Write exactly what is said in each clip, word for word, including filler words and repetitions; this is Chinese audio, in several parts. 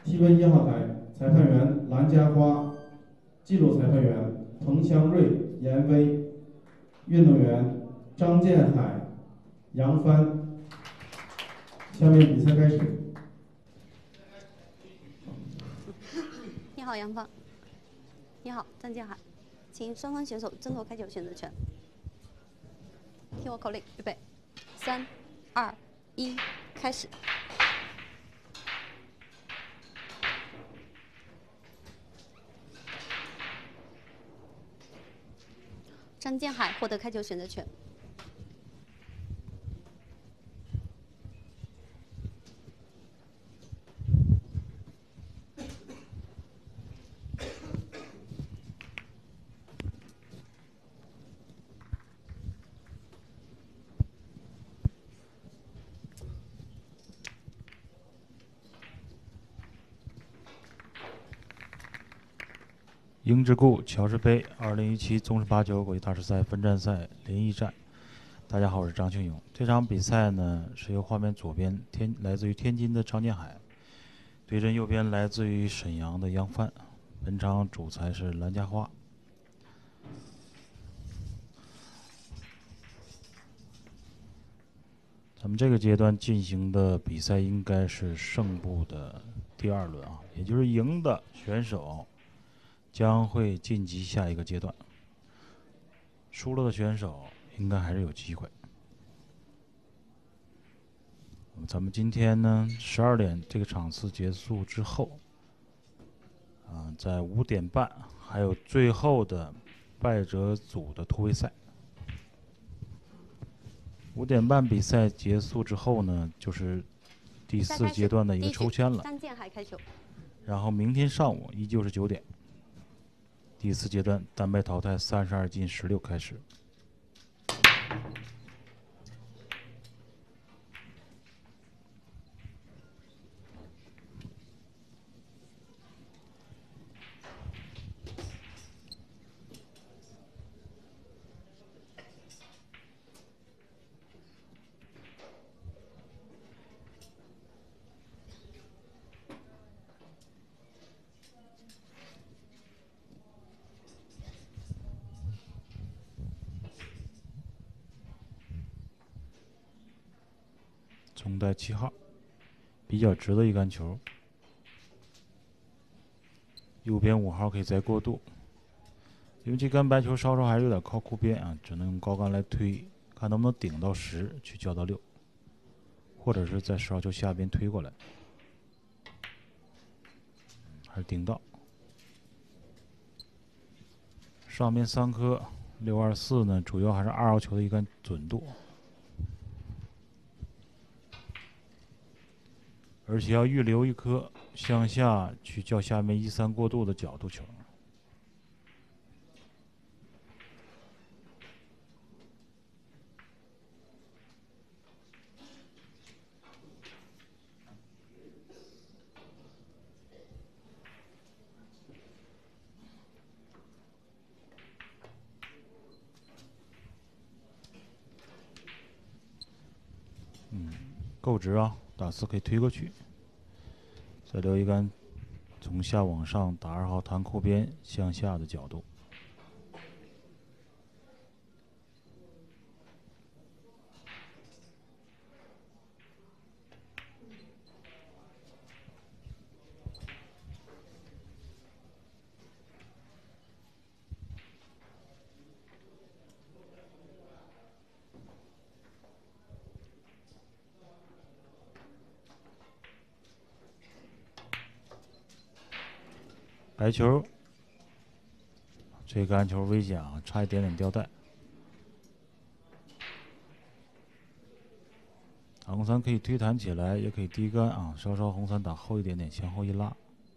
T 分一号台裁判员蓝家花，记录裁判员彭祥瑞、严威，运动员张建海、杨帆。下面比赛开始。 你好，杨帆。你好，张建海。请双方选手争夺开球选择权。听我口令，预备，三、二、一，开始。张建海获得开球选择权。 英之固乔治杯二零一七中式八球国际大师赛分站赛联谊战。大家好，我是张庆勇。这场比赛呢是由画面左边天来自于天津的张建海对阵右边来自于沈阳的杨帆。本场主裁是蓝家花。咱们这个阶段进行的比赛应该是胜部的第二轮啊，也就是赢的选手将会晋级下一个阶段，输了的选手应该还是有机会。咱们今天呢，十二点这个场次结束之后，啊，在五点半还有最后的败者组的突围赛。五点半比赛结束之后呢，就是第四阶段的一个抽签了。 张建海开球。 然后明天上午依旧是九点，第四阶段单败淘汰三十二进十六开始。中带七号，比较直的一杆球。右边五号可以再过渡，因为这杆白球稍稍还是有点靠库边啊，只能用高杆来推，看能不能顶到十去交到六，或者是在十号球下边推过来，还是顶到。上面三颗六二四呢，主要还是二号球的一杆准度。而且要预留一颗向下去较下面一三过渡的角度球。嗯，够直啊，打四可以推过去。再留一杆从下往上打二号弹库边向下的角度。白球，这个杆球危险啊，差一点点掉带。打红三可以推弹起来，也可以低杆啊，稍稍红三打后一点点，向后一拉。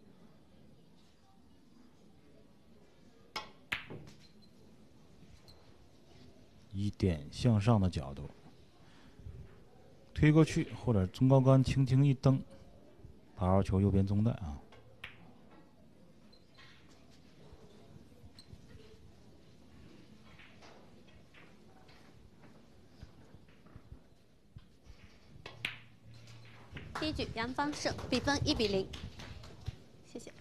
一点向上的角度，推过去或者中高杆轻轻一蹬，打二球右边中带啊。 第一局杨方胜，比分一比零。 谢谢。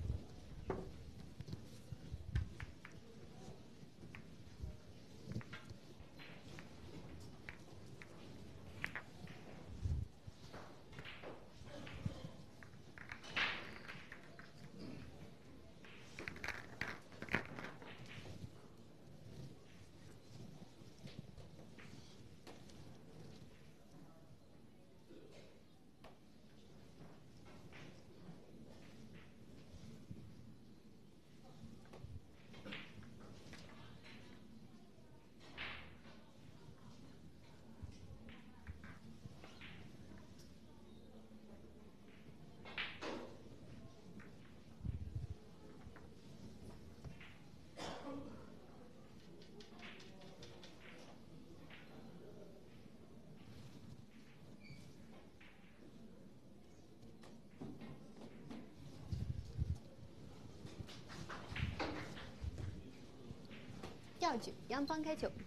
第二局，杨方开球。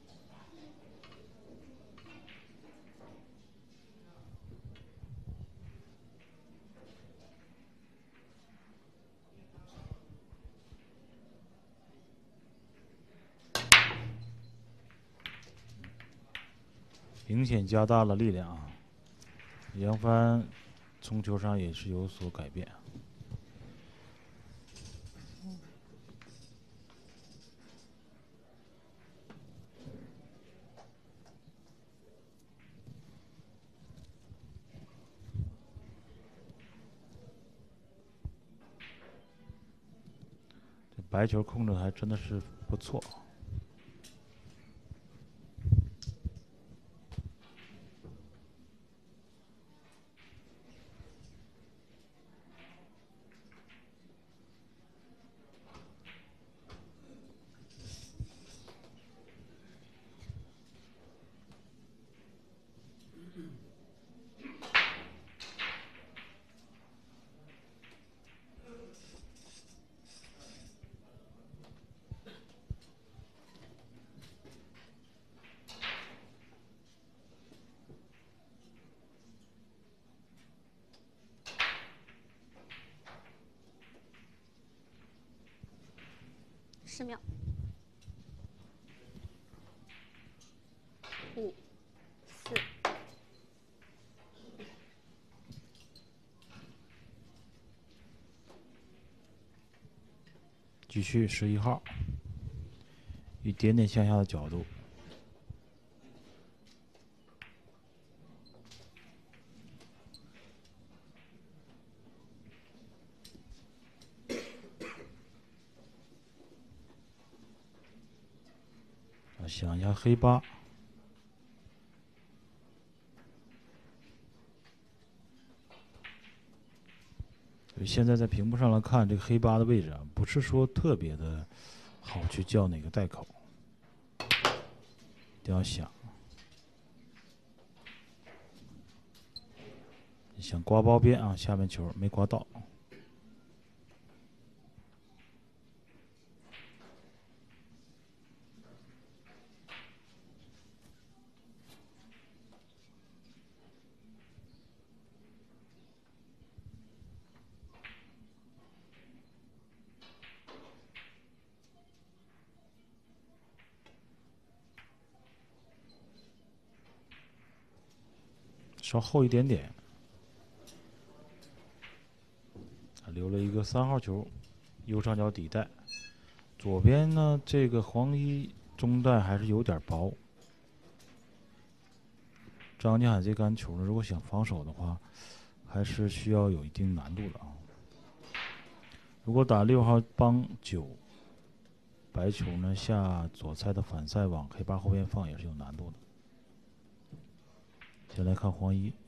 明显加大了力量啊！杨帆冲球上也是有所改变。这白球控制还真的是不错。 十秒，五、四、 继续十一号，一点点向下的角度。想一下黑八，现在在屏幕上来看，这个黑八的位置啊，不是说特别的好去叫哪个带口，一定要想。想刮包边啊，下面球没刮到。稍后一点点，留了一个三号球，右上角底带。左边呢，这个黄衣中带还是有点薄。张家海这杆球呢，如果想防守的话，还是需要有一定难度的啊。如果打六号帮九，白球呢下左菜的反塞往黑八后边放也是有难度的。先来看黄一，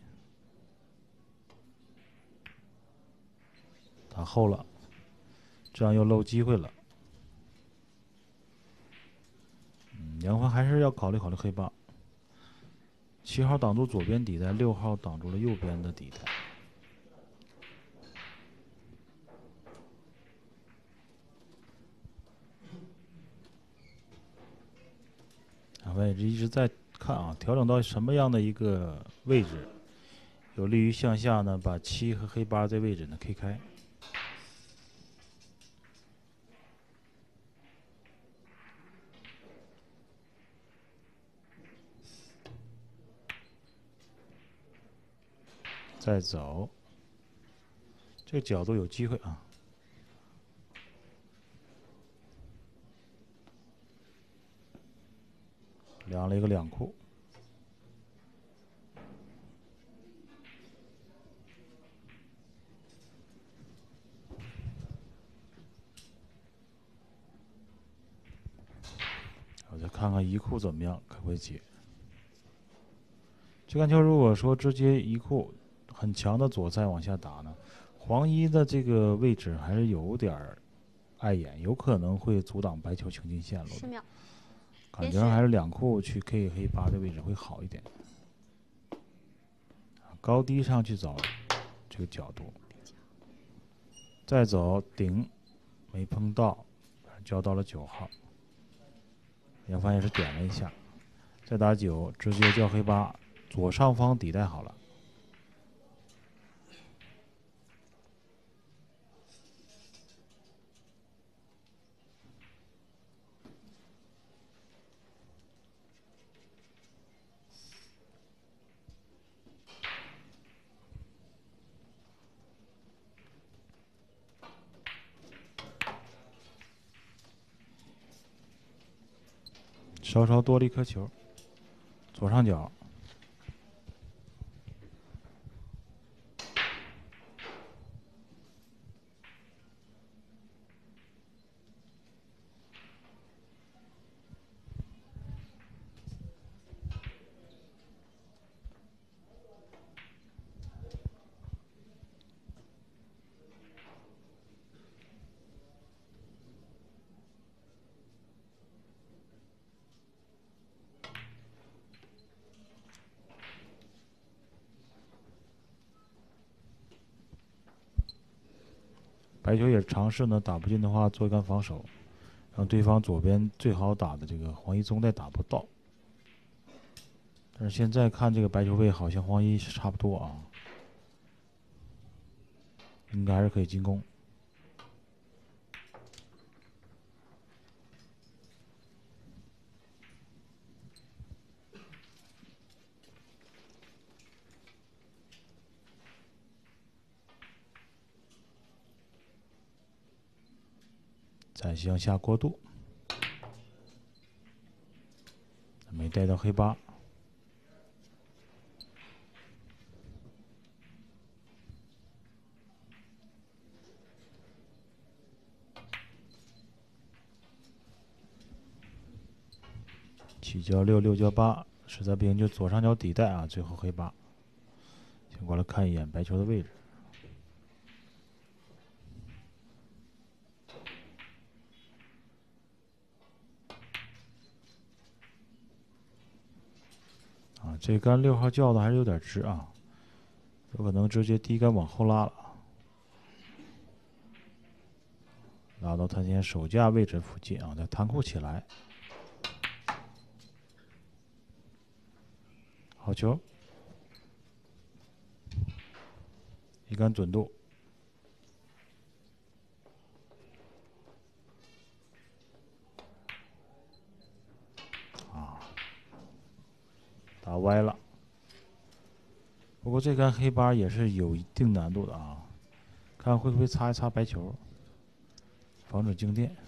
打后了，这样又漏机会了。嗯，杨帆还是要考虑考虑黑八。七号挡住左边底带，六号挡住了右边的底带。杨帆也是一直在看啊，调整到什么样的一个位置，有利于向下呢，把七和黑八这位置呢 K 开。 再走，这个角度有机会啊。量了一个两库。我再看看一库怎么样，可不可以解？这杆球如果说直接一库很强的左塞往下打呢，黄一的这个位置还是有点碍眼，有可能会阻挡白球行进线路。 十秒。 感觉还是两库去 K 黑八的位置会好一点。高低上去走这个角度，再走顶没碰到，交到了九号。杨帆也是点了一下，再打九，直接叫黑八，左上方底带好了。稍稍多了一颗球，左上角。白球也尝试呢，打不进的话做一杆防守，让对方左边最好打的这个黄一中带打不到。但是现在看这个白球位，好像黄一是差不多啊，应该还是可以进攻。再向下过渡，没带到黑八。七交六，六交八，实在不行就左上角底带啊，最后黑八。先过来看一眼白球的位置。啊，这杆六号叫的还是有点直啊，有可能直接第一杆往后拉了，拉到他现在手架位置附近啊，再弹库起来。好球，一杆准度。啊，打歪了。不过这杆黑八也是有一定难度的啊，看会不会擦一擦白球，防止静电。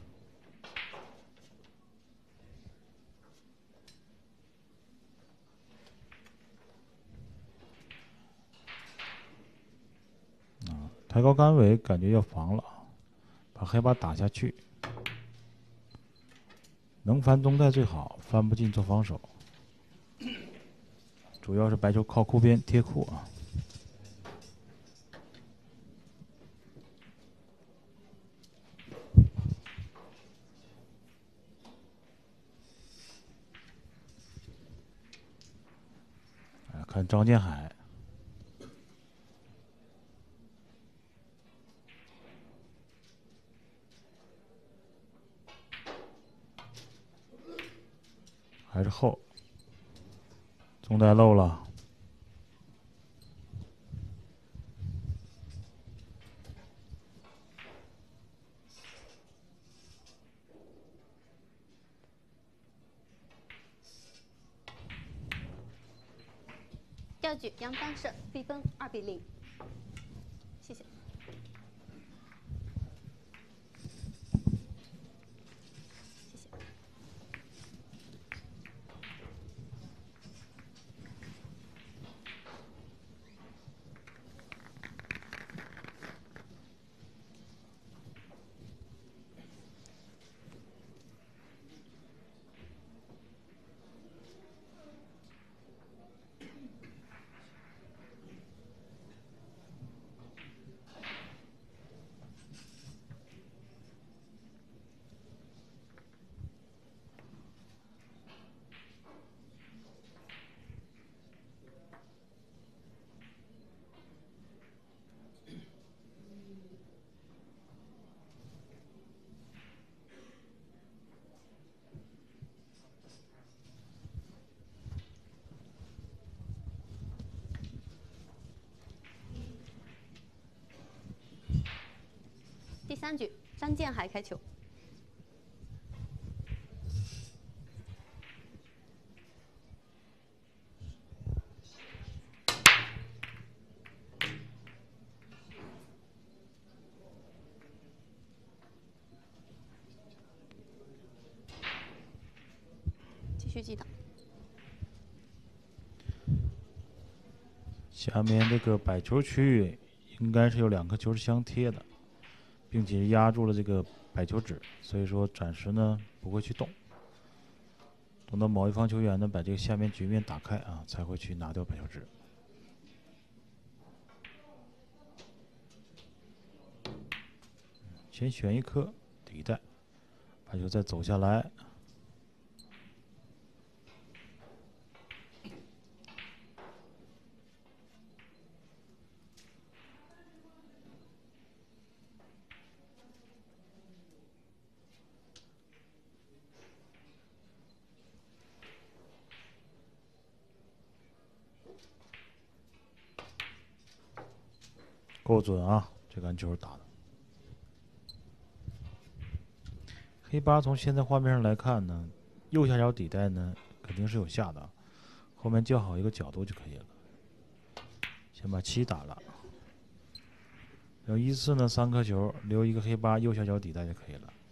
啊，抬高杆尾感觉要防了，把黑八打下去。能翻中带最好，翻不进做防守。主要是白球靠库边贴库啊。啊，看张建海。还是后，中带漏了。 掉二局杨帆胜，比分二比零。谢谢。谢谢。第三局，张建海开球。继续击打。 下面这个摆球区域应该是有两颗球是相贴的，并且压住了这个摆球纸，所以说暂时呢不会去动。等到某一方球员呢把这个下面局面打开啊，才会去拿掉摆球纸。先选一颗底带，把球再走下来。够准啊！这杆球打的。黑八从现在画面上来看呢，右下角底带呢肯定是有下的，后面较好一个角度就可以了。先把七打了，然后一四呢三颗球，留一个黑八右下角底带就可以了。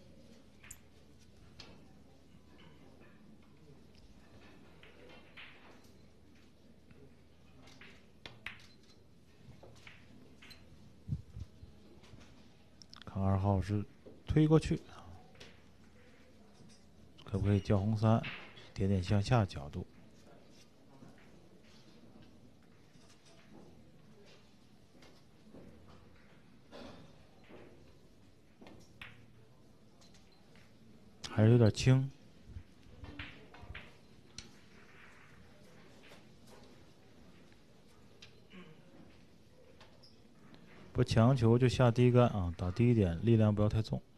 看二号是推过去，可不可以叫红三，一点点向下角度。还是有点轻。不强求就下低杆啊，打低一点，力量不要太重。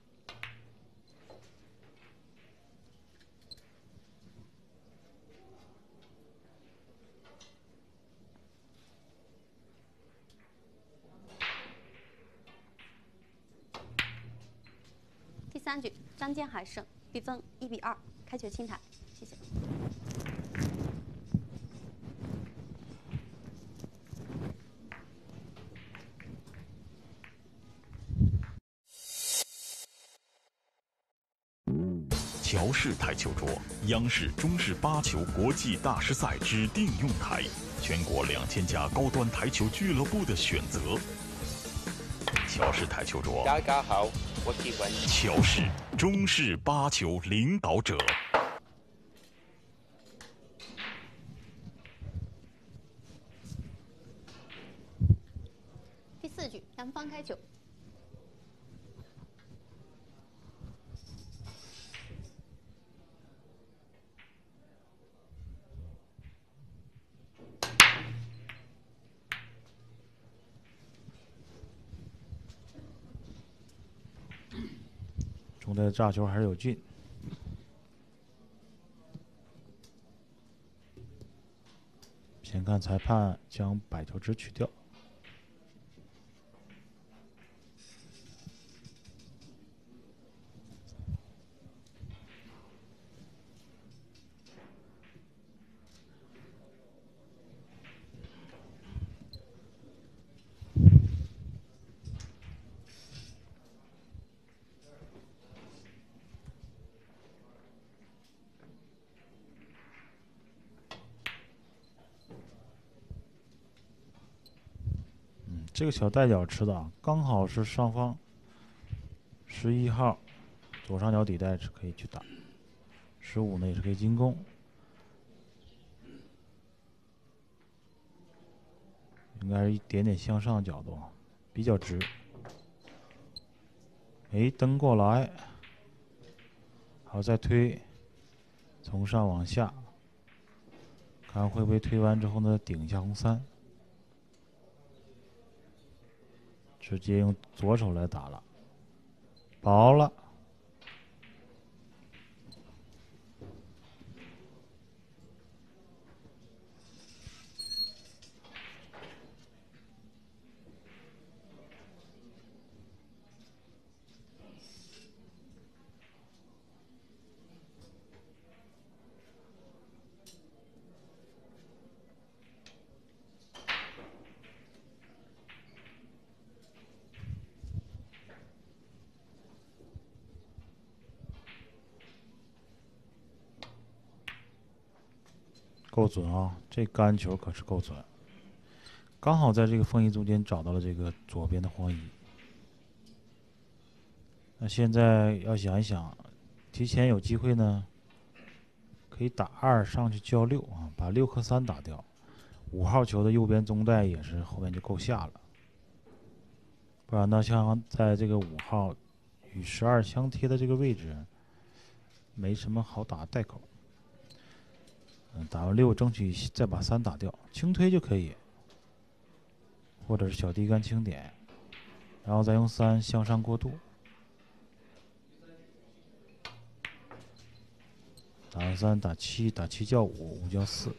第三局，张建海胜，比分一比二，开球清台。谢谢。 乔氏台球桌，央视中式八球国际大师赛指定用台，全国两千家高端台球俱乐部的选择。乔氏台球桌， 大家好，我是文。 乔氏中式八球领导者。 第四局，杨帆开球。 中带炸球还是有劲。先看裁判将摆球纸取掉。 这个小带脚吃的啊，刚好是上方十一号左上角底带是可以去打，十五呢也是可以进攻。应该是一点点向上的角度，比较直。哎，蹬过来，好再推，从上往下，看会不会推完之后呢顶一下红三，直接用左手来打了，薄了。够准啊！这杆球可是够准，刚好在这个枫叶中间找到了这个左边的黄衣。那现在要想一想，提前有机会呢，可以打二上去叫六啊，把六和三打掉。五号球的右边中带也是后面就够下了，不然呢，像在这个五号与十二相贴的这个位置，没什么好打带口。嗯，打完六，争取再把三打掉，轻推就可以，或者是小低杆轻点，然后再用三向上过渡。打完三，打七，打七叫五，五叫四。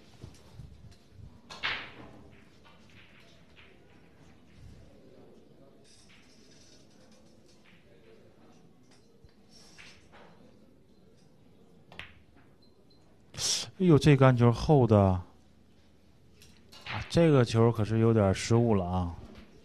哎呦，这杆球厚的啊，这个球可是有点失误了啊，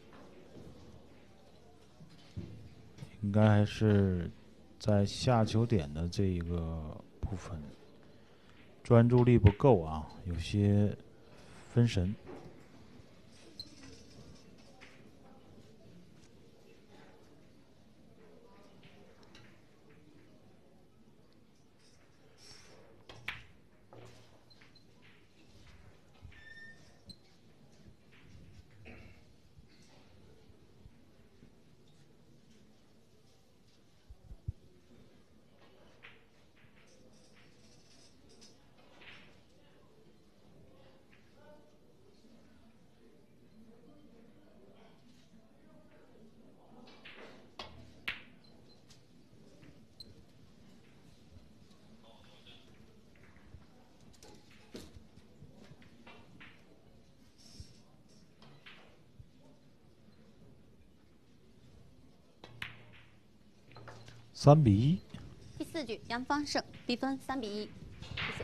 应该还是在下球点的这个部分专注力不够啊，有些分神。三比一。 第四局杨方胜，比分三比一。谢谢。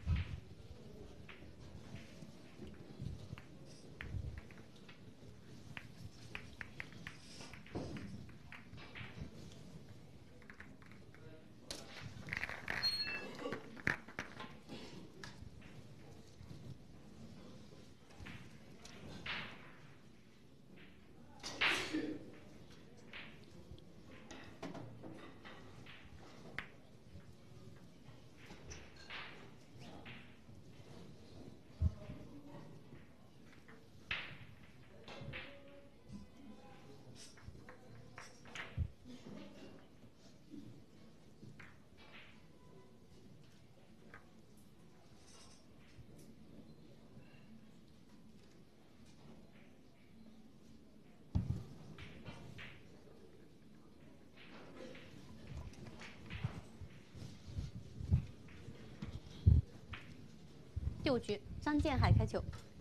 第五局张建海开球。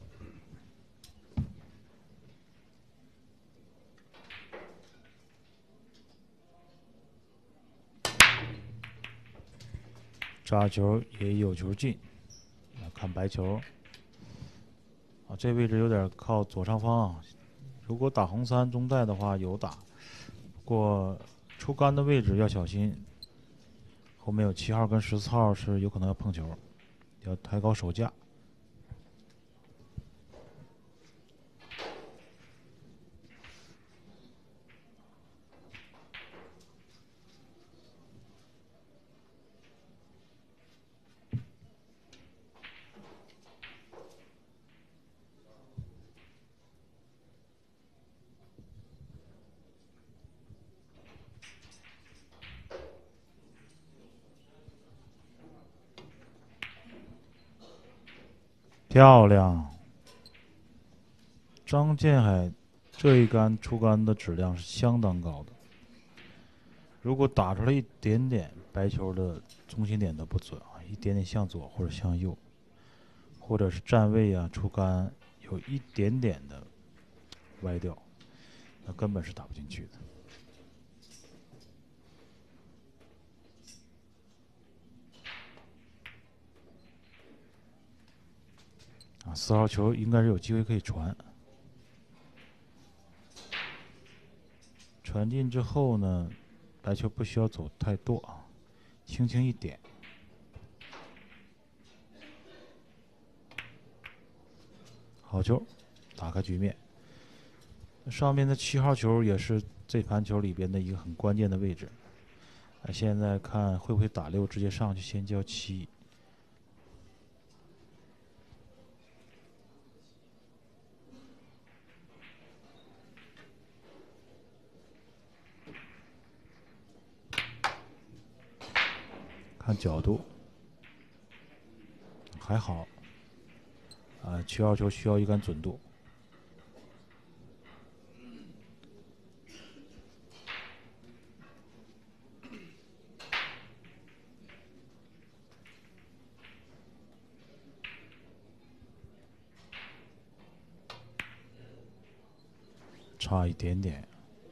扎球也有球进，看白球。啊，这位置有点靠左上方啊。如果打红三中带的话有打，不过出杆的位置要小心。后面有七号跟十四号是有可能要碰球，要抬高手架。 漂亮。张建海这一杆出杆的质量是相当高的，如果打出来一点点，白球的中心点都不准啊，一点点向左或者向右，或者是站位啊出杆有一点点的歪掉，那根本是打不进去的。啊，四号球应该是有机会可以传。传进之后呢，白球不需要走太多啊，轻轻一点。好球，打开局面。上面的七号球也是这盘球里边的一个很关键的位置。那现在看会不会打六，直接上去先交七。看角度，还好。啊，七号球需要一杆准度。差一点点。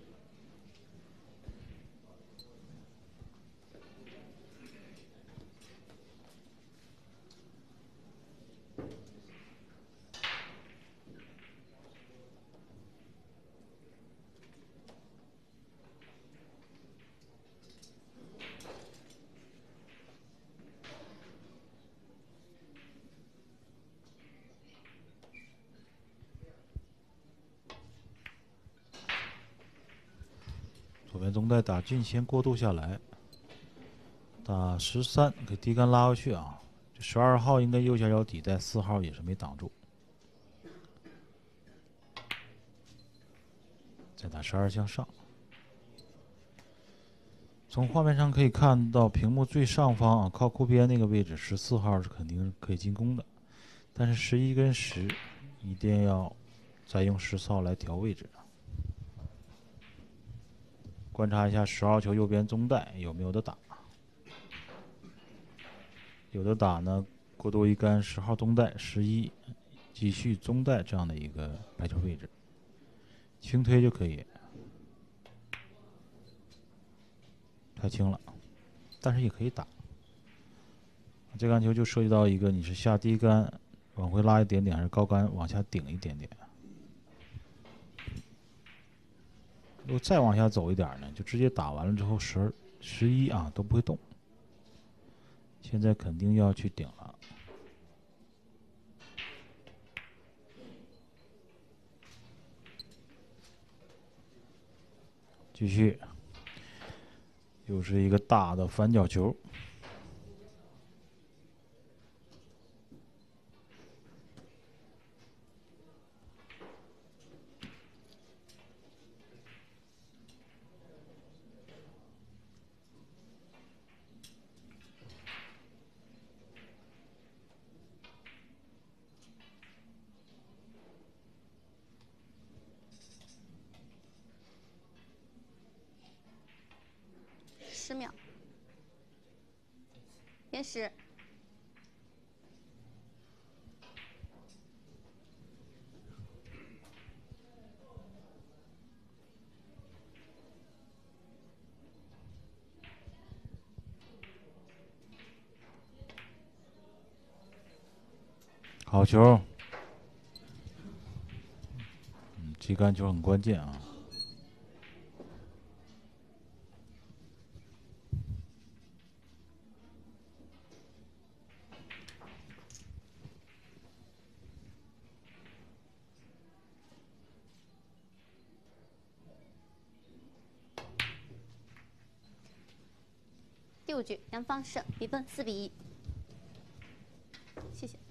左边中带打进，先过渡下来，打十三，给低杆拉回去啊。十二号应该右下角底带，四号也是没挡住。再打十二向上。从画面上可以看到，屏幕最上方啊，靠库边那个位置，十四号是肯定可以进攻的，但是十一跟十一定要再用十四号来调位置。观察一下十号球右边中带有没有的打，有的打呢，过渡一杆十号中带，十一继续中带这样的一个白球位置，轻推就可以。太轻了，但是也可以打。这杆球就涉及到一个，你是下低杆往回拉一点点，还是高杆往下顶一点点？如果再往下走一点呢，就直接打完了之后十十一啊都不会动。现在肯定要去顶了。继续，又是一个大的反角球。 十秒，延时。 好球，嗯，这杆球很关键啊。 第五局，杨方胜，比分四比一。谢谢。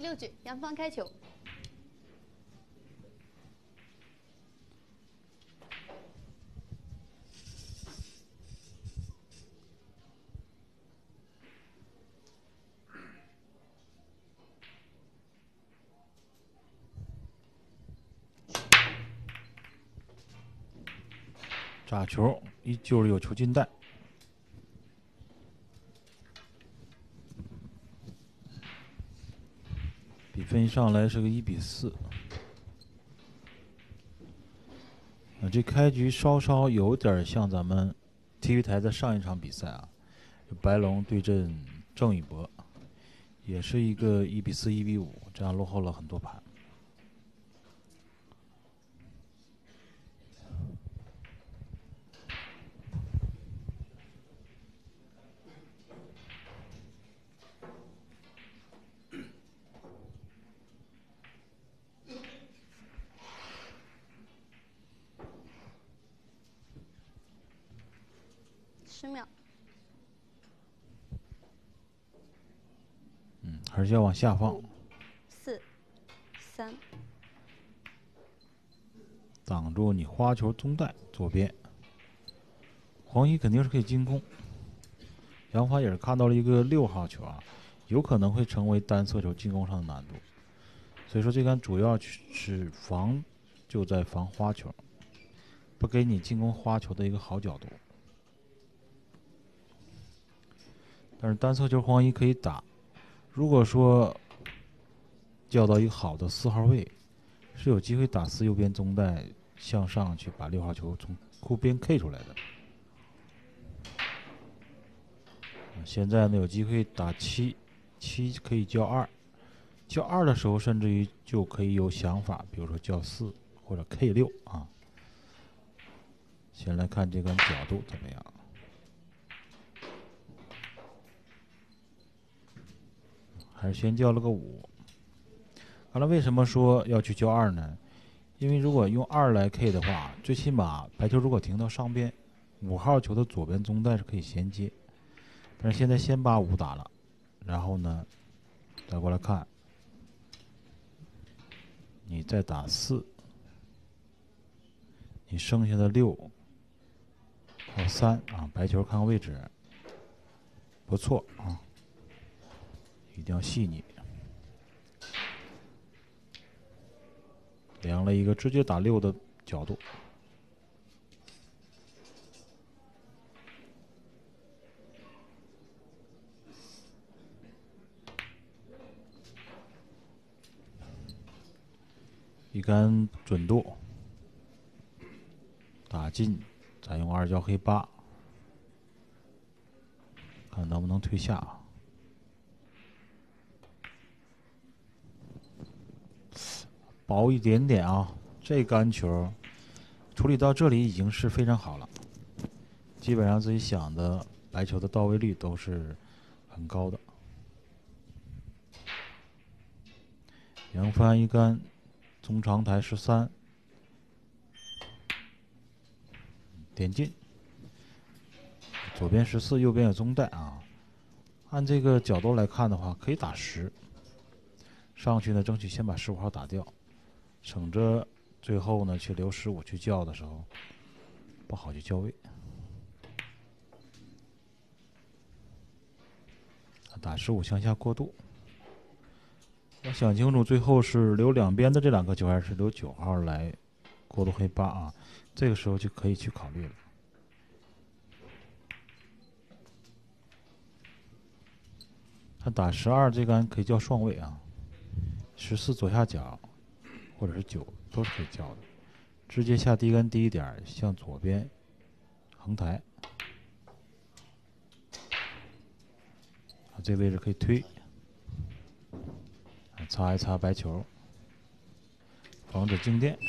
六局，杨方开球。 炸球，依旧是有球进袋。比分一上来是个一比四。啊，这开局稍稍有点像咱们 T V 台的上一场比赛啊，白龙对阵郑宇博，也是一个一比四、一比五，这样落后了很多盘。 十秒。 嗯，还是要往下放。 四、三。 挡住你花球中袋左边。黄一肯定是可以进攻。杨帆也是看到了一个六号球啊，有可能会成为单色球进攻上的难度。所以说这杆主要是防，就在防花球，不给你进攻花球的一个好角度。但是单色球黄一可以打，如果说叫到一个好的四号位，是有机会打四右边中袋向上去把六号球从库边 K 出来的。现在呢有机会打七，七可以叫二，叫二的时候甚至于就可以有想法，比如说叫四或者 K 六啊。先来看这杆角度怎么样。还是先叫了个五。完了，为什么说要去叫二呢？因为如果用二来 K 的话，最起码白球如果停到上边，五号球的左边中袋是可以衔接。但是现在先把五打了，然后呢，再过来看，你再打四，你剩下的六还有三啊，白球看看位置，不错啊。一定要细腻，量了一个直接打六的角度。一杆准度，打进，再用二叫黑八，看能不能退下。薄一点点啊，这杆球处理到这里已经是非常好了，基本上自己想的白球的到位率都是很高的。杨帆一杆中长台十三，点进，左边十四，右边有中袋啊。按这个角度来看的话，可以打十，上去呢争取先把十五号打掉。省着最后呢去留十五去叫的时候不好去叫位。打十五向下过渡，要想清楚最后是留两边的这两个球还是留九号来过渡黑八啊，这个时候就可以去考虑了。他打十二这杆可以叫双位啊，十四左下角或者是九都是可以叫的，直接下第一杆低一点，向左边横抬，啊，这位置可以推，擦一擦白球，防止静电。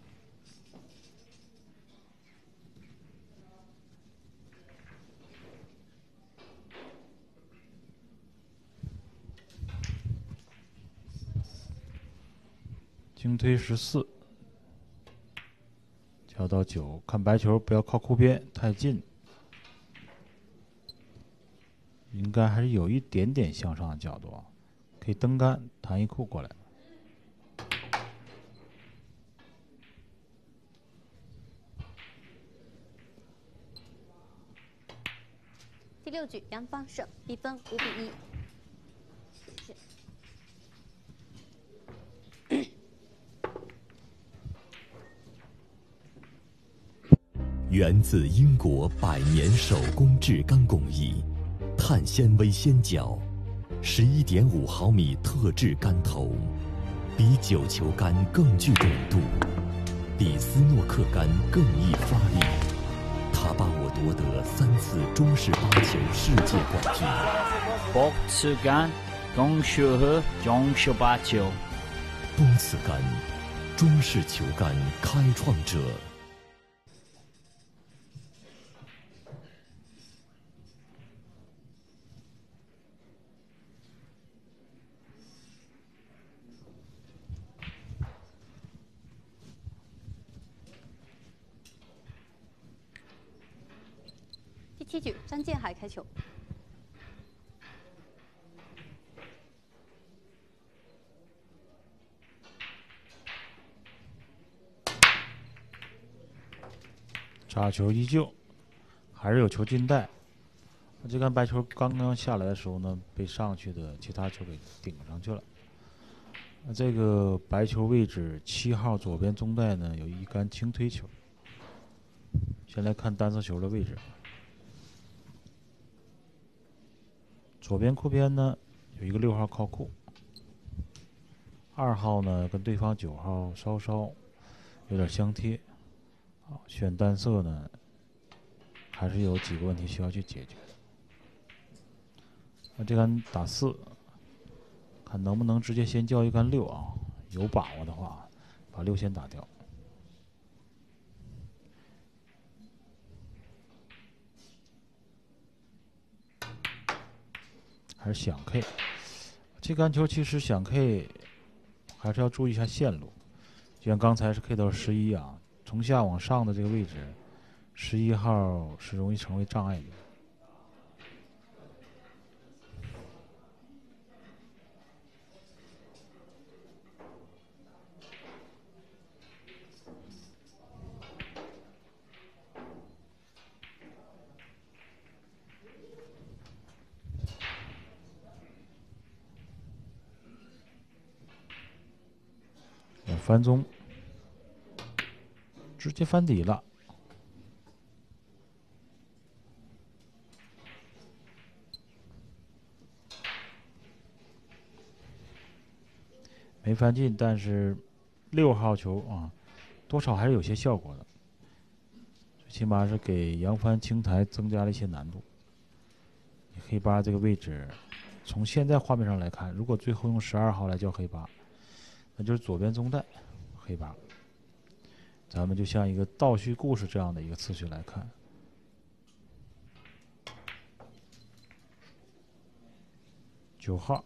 轻推十四，调到九，看白球不要靠库边太近，应该还是有一点点向上的角度， 可以蹬杆弹一库过来。 第六局杨方胜，比分五比一。 源自英国百年手工制钢工艺，碳纤维纤角，十一点五毫米特制杆头，比九球杆更具准度，比斯诺克杆更易发力。它把我夺得三次中式八球世界冠军。 波茨杆，中学和中学八球。 波茨杆，中式球杆开创者。 第七局张建海开球。 插球依旧，还是有球进袋。这杆白球刚刚下来的时候呢，被上去的其他球给顶上去了。这个白球位置七号左边中袋呢，有一杆轻推球。先来看单色球的位置。左边库边呢有一个六号靠库，二号呢跟对方九号稍稍有点相贴。好，选单色呢还是有几个问题需要去解决。那这杆打四，看能不能直接先叫一杆六啊，有把握的话把六先打掉。还是想 K， 这杆球其实想 K 还是要注意一下线路，就像刚才是 K 到十一啊，从下往上的这个位置，十一号是容易成为障碍的。翻中，直接翻底了。没翻进，但是六号球啊，多少还是有些效果的，最起码是给杨帆清台增加了一些难度。黑八这个位置，从现在画面上来看，如果最后用十二号来叫黑八，那就是左边中袋黑八。咱们就像一个倒叙故事这样的一个次序来看。九号，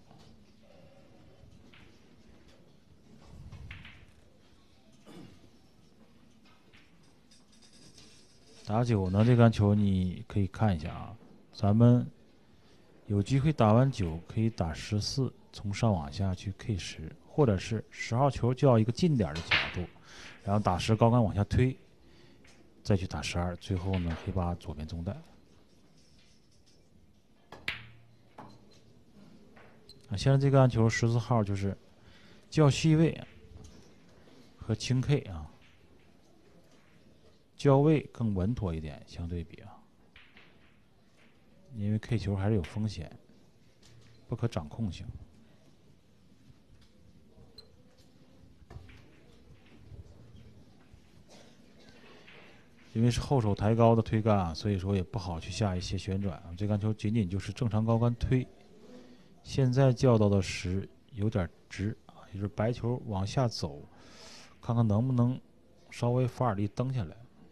打九呢，这杆球你可以看一下啊，咱们有机会打完九可以打十四，从上往下去 K 十，或者是十号球叫一个近点的角度，然后打十高杆往下推，再去打十二，最后呢黑八左边中袋。啊，现在这个杆球十四号就是较细位和轻 K 啊，较位更稳妥一点，相对比啊，因为 K 球还是有风险，不可掌控性。因为是后手抬高的推杆啊，所以说也不好去下一些旋转啊。这杆球仅仅就是正常高杆推。现在叫到的十有点直啊，也就是白球往下走，看看能不能稍微发点力蹬下来。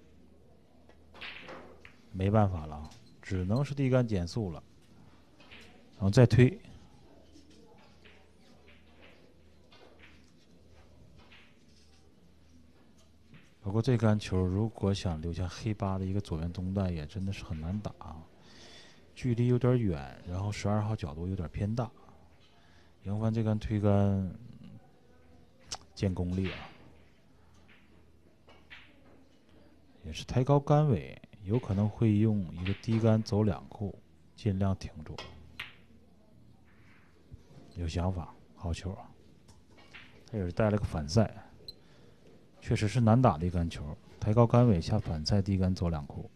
没办法了，只能是低杆减速了，然后再推。不过这杆球如果想留下黑八的一个左边中袋，也真的是很难打，距离有点远，然后十二号角度有点偏大， 杨帆这杆推杆见功力啊，也是抬高杆尾，有可能会用一个低杆走两库，尽量挺住。有想法，好球啊！他也是带了个反赛，确实是难打的一杆球，抬高杆尾下反赛，低杆走两库。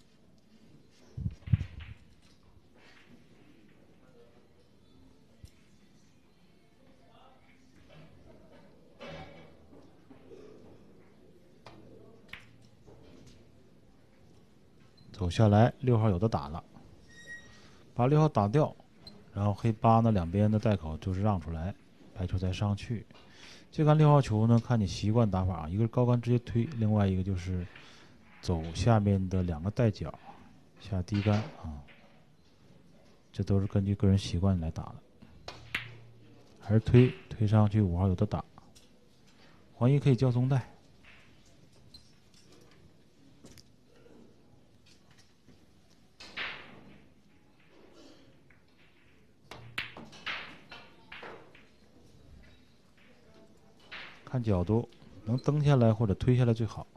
走下来，六号有的打了，把六号打掉，然后黑八呢两边的袋口就是让出来，白球再上去。这杆六号球呢，看你习惯打法啊，一个是高杆直接推，另外一个就是走下面的两个袋角下低杆啊，这都是根据个人习惯来打的。还是推推上去，五号有的打，黄一可以叫松带。看角度，能蹬下来或者推下来最好。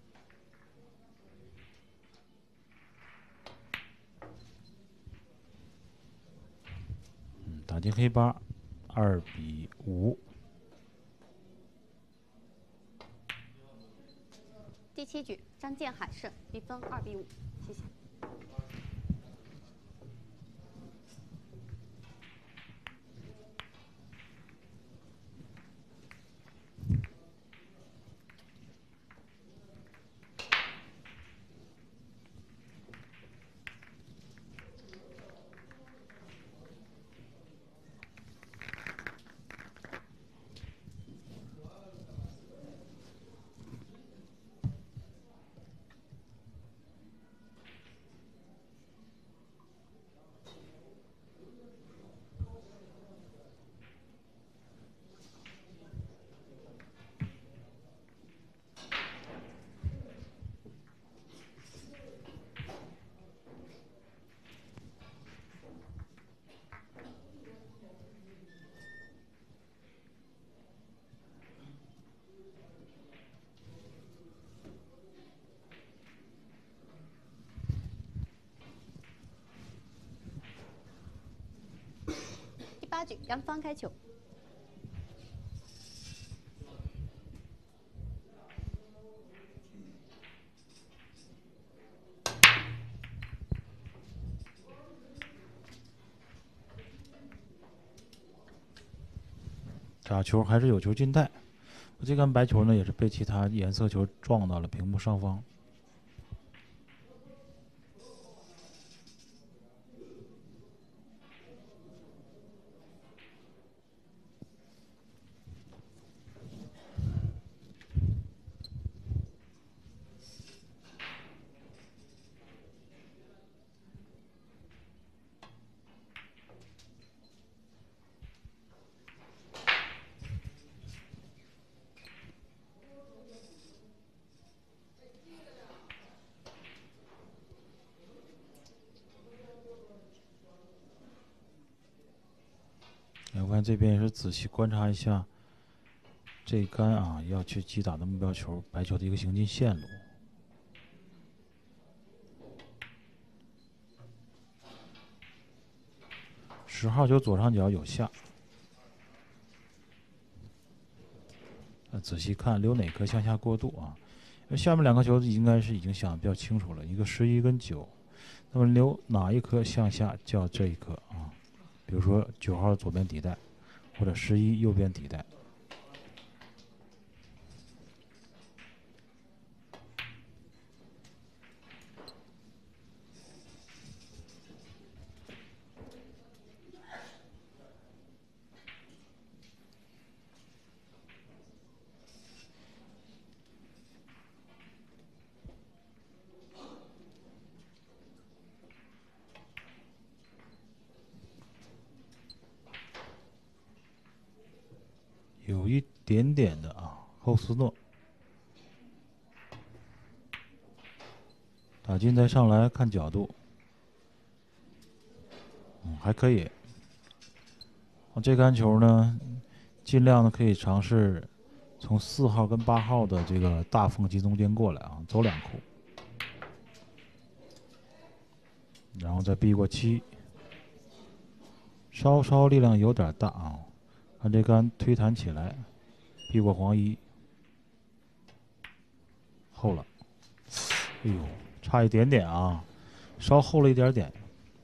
嗯，打进黑八，二比五。 第七局，张建海胜，比分二比五。谢谢。第八局，杨帆开球。 打球还是有球进袋，这杆白球呢也是被其他颜色球撞到了屏幕上方。杨帆这边也是仔细观察一下这一杆啊，要去击打的目标球白球的一个行进线路。十号球左上角有下，呃，仔细看留哪颗向下过渡啊？因为下面两颗球应该是已经想的比较清楚了，一个十一跟九，那么留哪一颗向下叫这一颗啊？比如说九号左边底袋，或者十一右边底袋。有一点点的啊，后斯诺打进再上来看角度，嗯，还可以。 这杆球呢，尽量呢可以尝试从四号跟八号的这个大缝隙中间过来啊，走两库，然后再避过七，稍稍力量有点大啊，看这杆推弹起来，避过黄一，厚了，哎呦，差一点点啊，稍厚了一点点。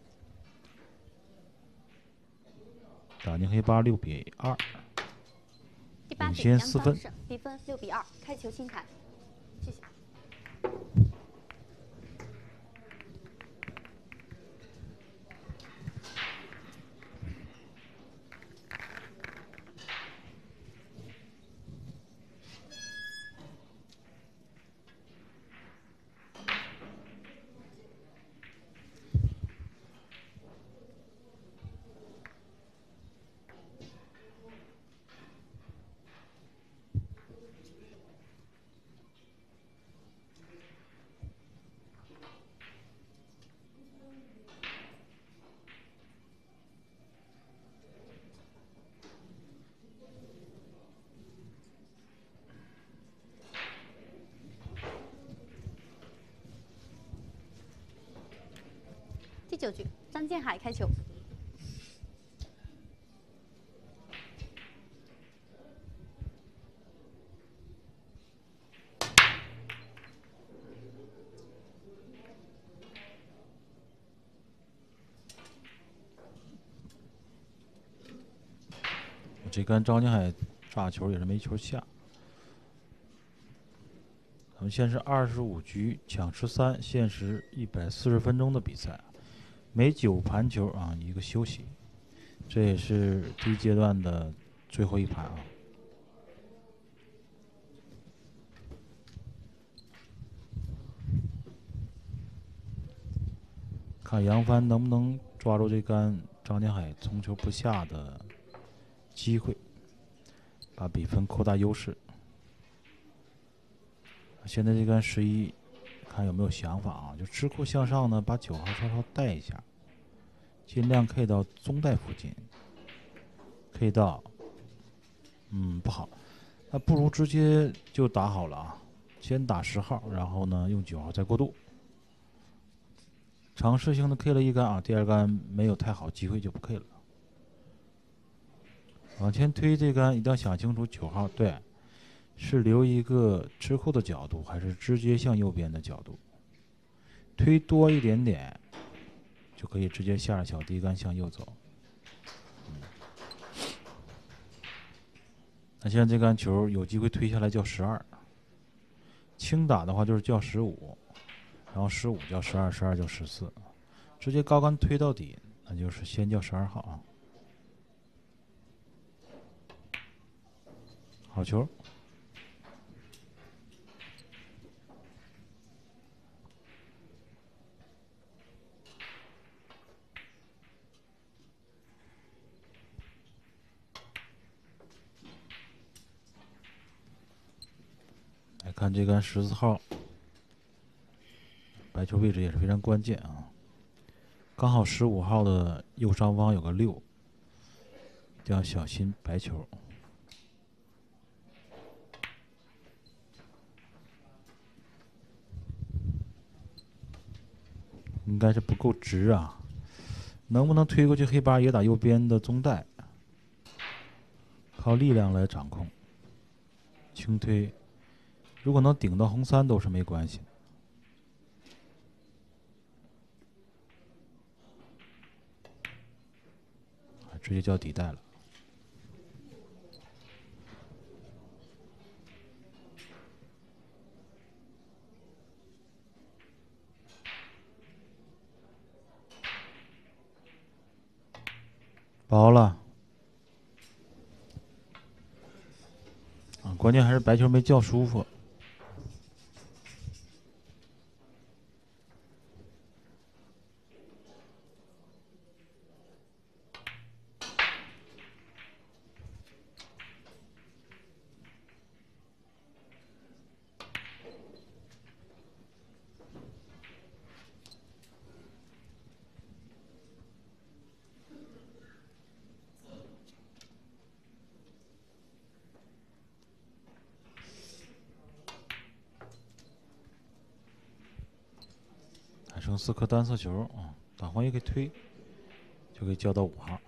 打进黑八六比二，领第八局先四分， 胜，比分六比二，开球清台。谢谢。第九局，张建海开球。 这杆张建海炸球也是没球下。咱们现是二十五局抢十三，限时一百四十分钟的比赛，每九盘球啊一个休息，这也是第一阶段的最后一盘啊。看杨帆能不能抓住这杆张建海从球不下的机会，把比分扩大优势。现在这杆十一，看有没有想法啊？就吃库向上呢，把九号稍稍带一下，尽量 K 到中带附近 ，K 到，嗯不好，那不如直接就打好了啊，先打十号，然后呢用九号再过渡。尝试性的 K 了一杆啊，第二杆没有太好机会就不 K 了。往前推这杆一定要想清楚九号对。是留一个吃库的角度，还是直接向右边的角度？推多一点点，就可以直接下着小低杆向右走。嗯、那现在这杆球有机会推下来叫十二，轻打的话就是叫十五，然后十五叫十二，十二叫十四，直接高杆推到底，那就是先叫十二号啊。好球。来看这杆十四号，白球位置也是非常关键啊。刚好十五号的右上方有个六，一定要小心白球。应该是不够直啊，能不能推过去黑八也打右边的中带？靠力量来掌控，轻推。如果能顶到红三都是没关系的。直接叫底带了。薄了。啊，关键还是白球没叫舒服。 剩四颗单色球啊，打黄也可以推，就可以交到五号。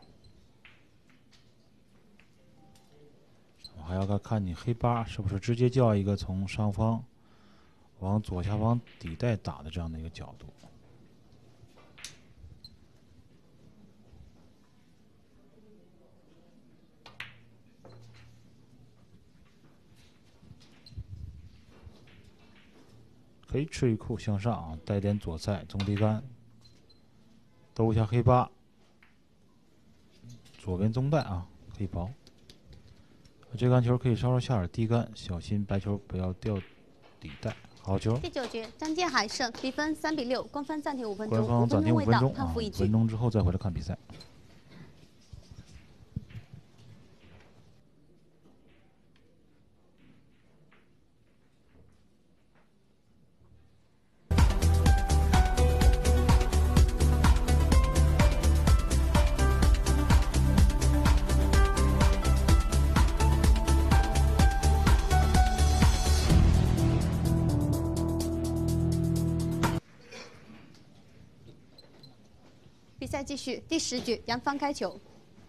我还要看看你黑八是不是直接叫一个从上方往左下方底带打的这样的一个角度。可以吃一库向上啊，带点左塞中低杆，兜一下黑八，左边中带啊，可以薄。这杆球可以稍稍下点低杆，小心白球不要掉底带。好球！ 第九局，张建海胜，比分三比六，官方暂停五分钟， 官方暂停五分钟啊，五分钟之后再回来看比赛。 比赛继续，第十局，杨帆开球。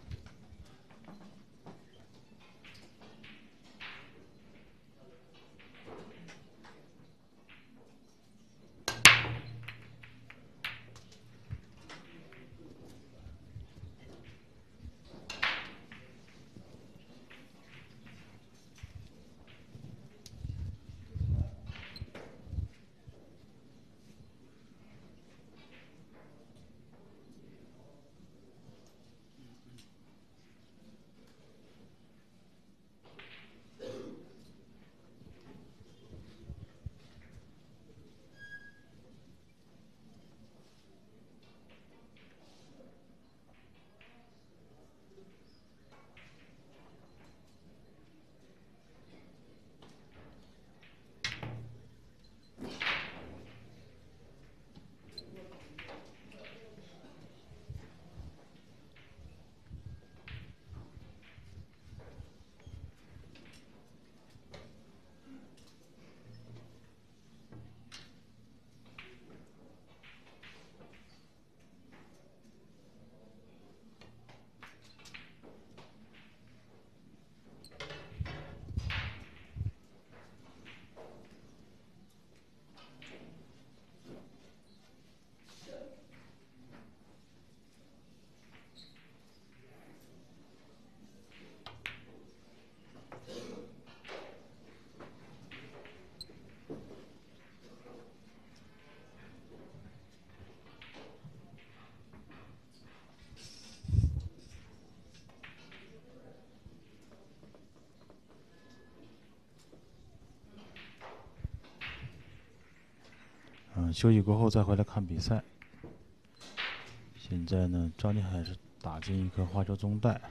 嗯，休息过后再回来看比赛。现在呢，张建海是打进一颗花球中带，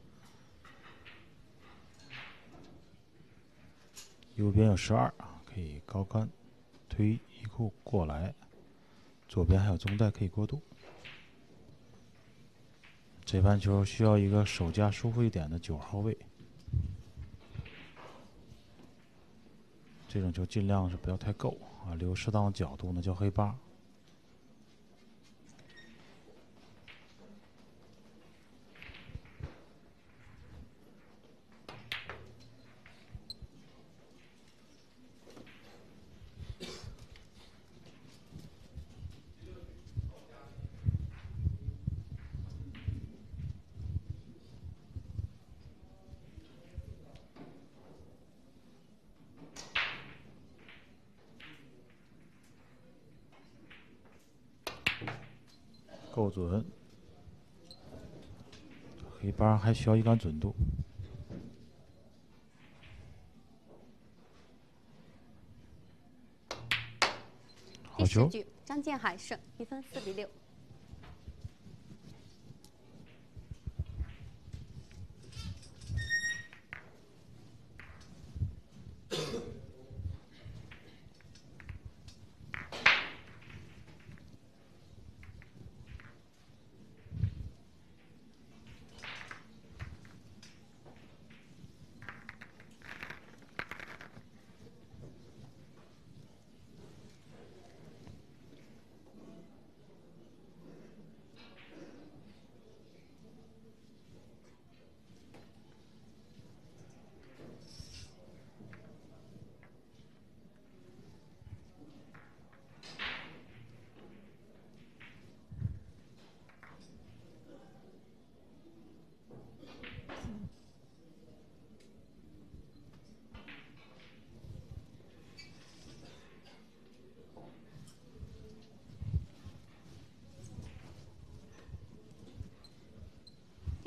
右边有十二啊，可以高杆推一库过来，左边还有中带可以过渡。这盘球需要一个手架舒服一点的九号位，这种球尽量是不要太够啊，留适当的角度呢叫黑八。够准，黑八还需要一杆准度。好球！ 第十局，张建海胜，比分四比六。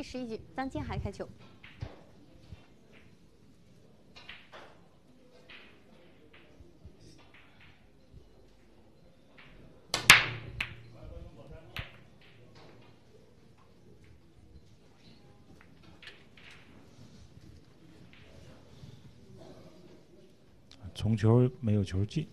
十一局，张建海开球。 从球没有球进。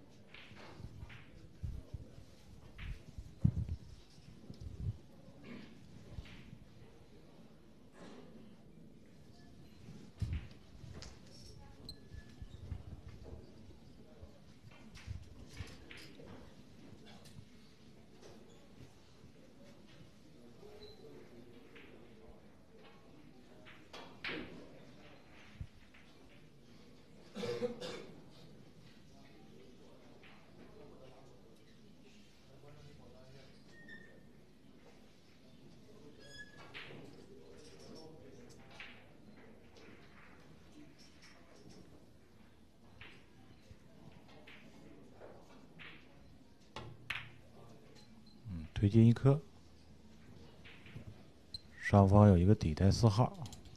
推进一颗，上方有一个底带四号，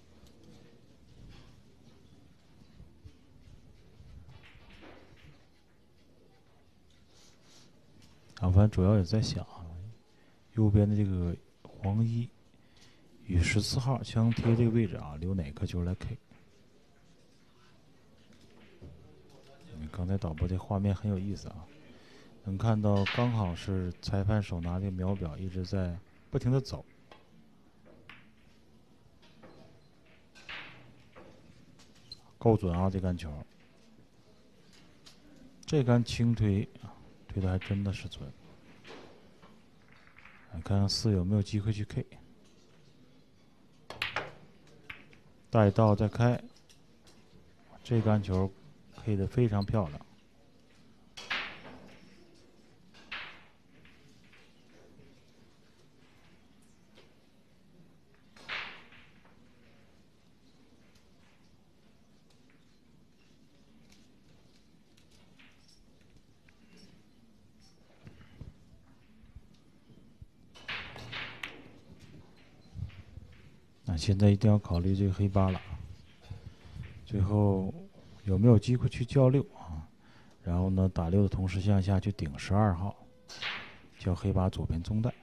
杨帆主要也在想，右边的这个黄一与十四号相贴这个位置啊，留哪颗球来 K？ 刚才导播这画面很有意思啊。能看到，刚好是裁判手拿这个秒表一直在不停的走，够准啊！这杆球，这杆轻推，推的还真的是准。来看看四有没有机会去 K， 带到再开，这杆球 K 的非常漂亮。那现在一定要考虑这个黑八了，最后有没有机会去叫六啊？然后呢，打六的同时向下去顶十二号，叫黑八左边中带。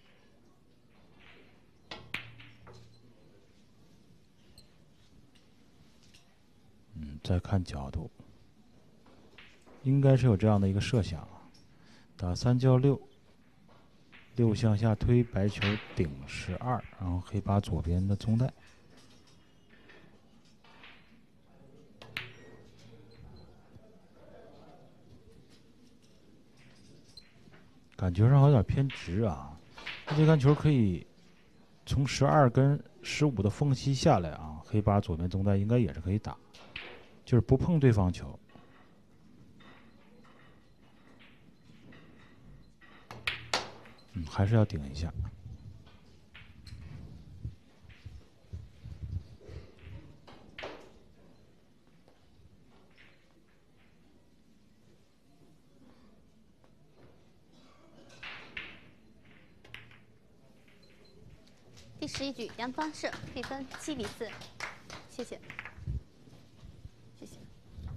嗯，再看角度，应该是有这样的一个设想，打三叫六。六向下推，白球顶十二，然后黑八左边的中带。感觉上有点偏直啊，那这杆球可以从十二跟十五的缝隙下来啊，黑八左边中带应该也是可以打，就是不碰对方球。嗯，还是要顶一下。 第十一局，杨方射，比分七比四。谢谢，谢谢。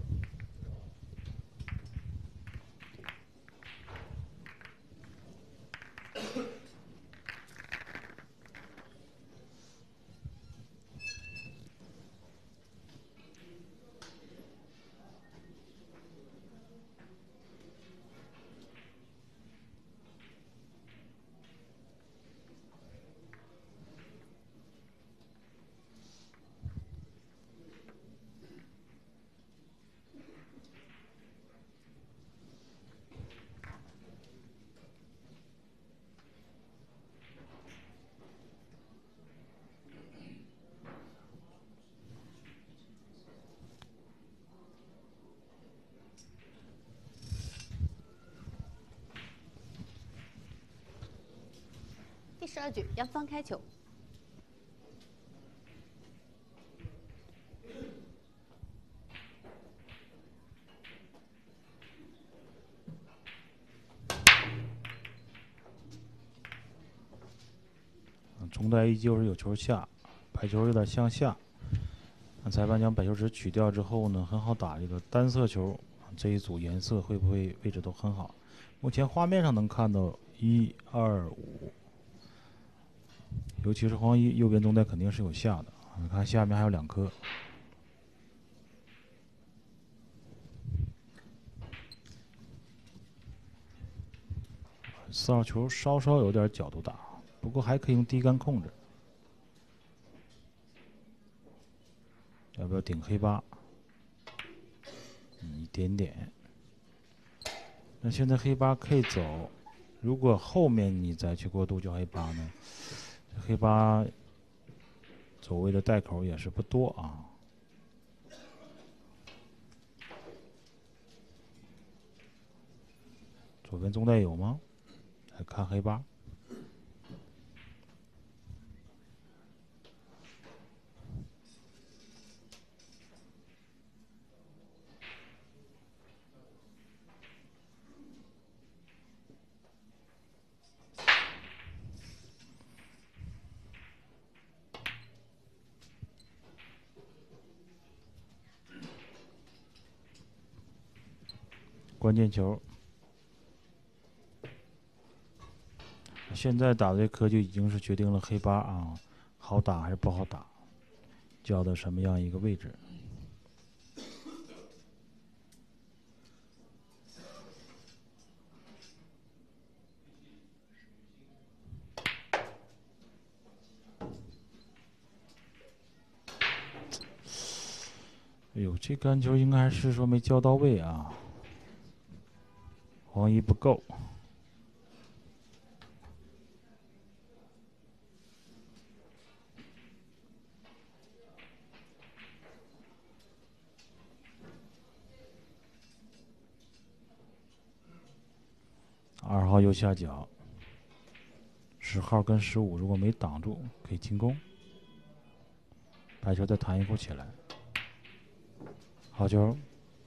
第十二局，杨方开球。 中袋依旧是有球下，白球有点向下。那裁判将白球纸取掉之后呢，很好打这个单色球。这一组颜色会不会位置都很好？目前画面上能看到一二五，尤其是黄一右边中袋肯定是有下的。你看下面还有两颗。四号球稍稍有点角度大，不过还可以用低杆控制。要不要顶黑八？嗯，一点点。那现在黑八可以走，如果后面你再去过渡叫黑八呢？黑八走位的袋口也是不多啊。左边中袋有吗？来看黑八。关键球，现在打的这颗就已经是决定了黑八啊，好打还是不好打，交的什么样一个位置。哎呦，这杆球应该是说没交到位啊，黄一不够。二号右下角，十号跟十五如果没挡住，可以进攻。白球再弹一步起来。好球，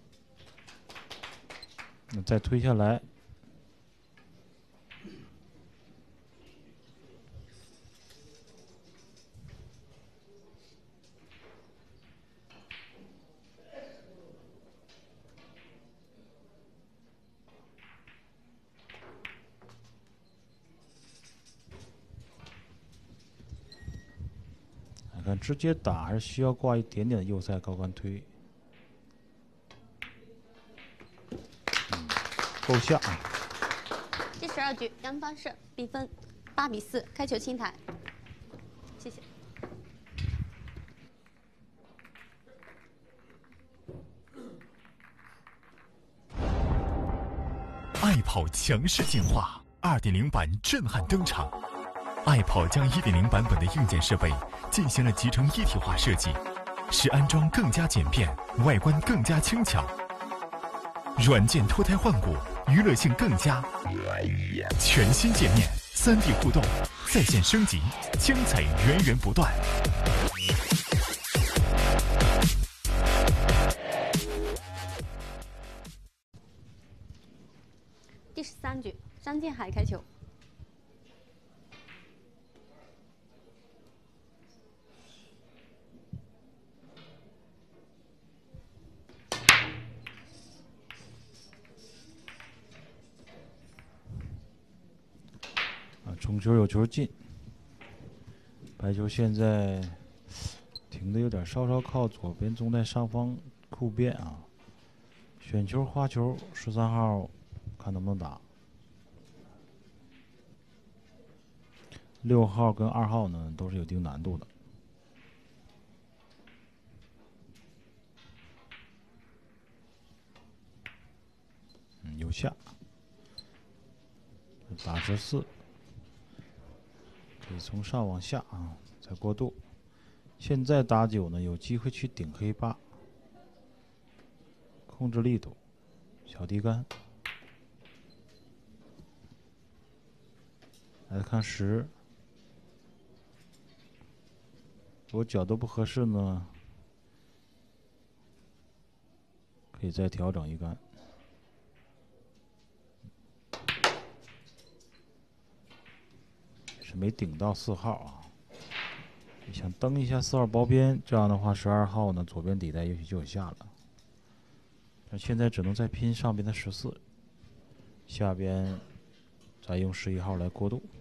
那再推下来，来看直接打还是需要挂一点点的右塞高杆推。够下啊！ 第十二局，杨方胜，比分八比四，开球清台。谢谢。 爱跑强势进化 二点零 版震撼登场。爱跑将 一点零 版本的硬件设备进行了集成一体化设计，使安装更加简便，外观更加轻巧。软件脱胎换骨，娱乐性更佳。全新界面，三 D 互动，在线升级，精彩源源不断。 第十三局，张建海开球。 冲球有球进，白球现在停的有点稍稍靠左边中袋上方库边啊。选球花球，十三号看能不能打。六号跟二号呢都是有一定难度的。嗯，有下，打十四。可以从上往下啊，再过渡。现在打九呢，有机会去顶黑八，控制力度，小低杆。来看十，如果角度不合适呢，可以再调整一杆。是没顶到四号啊， 想蹬一下四号包边，这样的话十二号呢左边底带也许就有下了。那现在只能再拼上边的十四，下边再用十一号来过渡。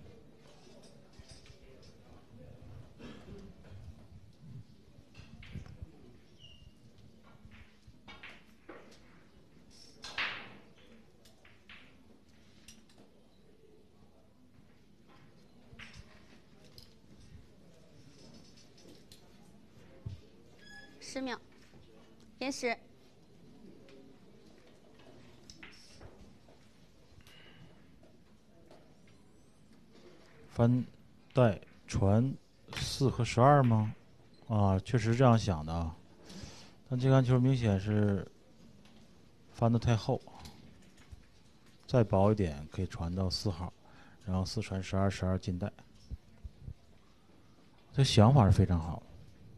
十秒，延时。 翻带传四和十二吗？啊，确实这样想的啊。但这杆球明显是翻得太厚，再薄一点可以传到四号，然后四传十二，十二进带。这想法是非常好。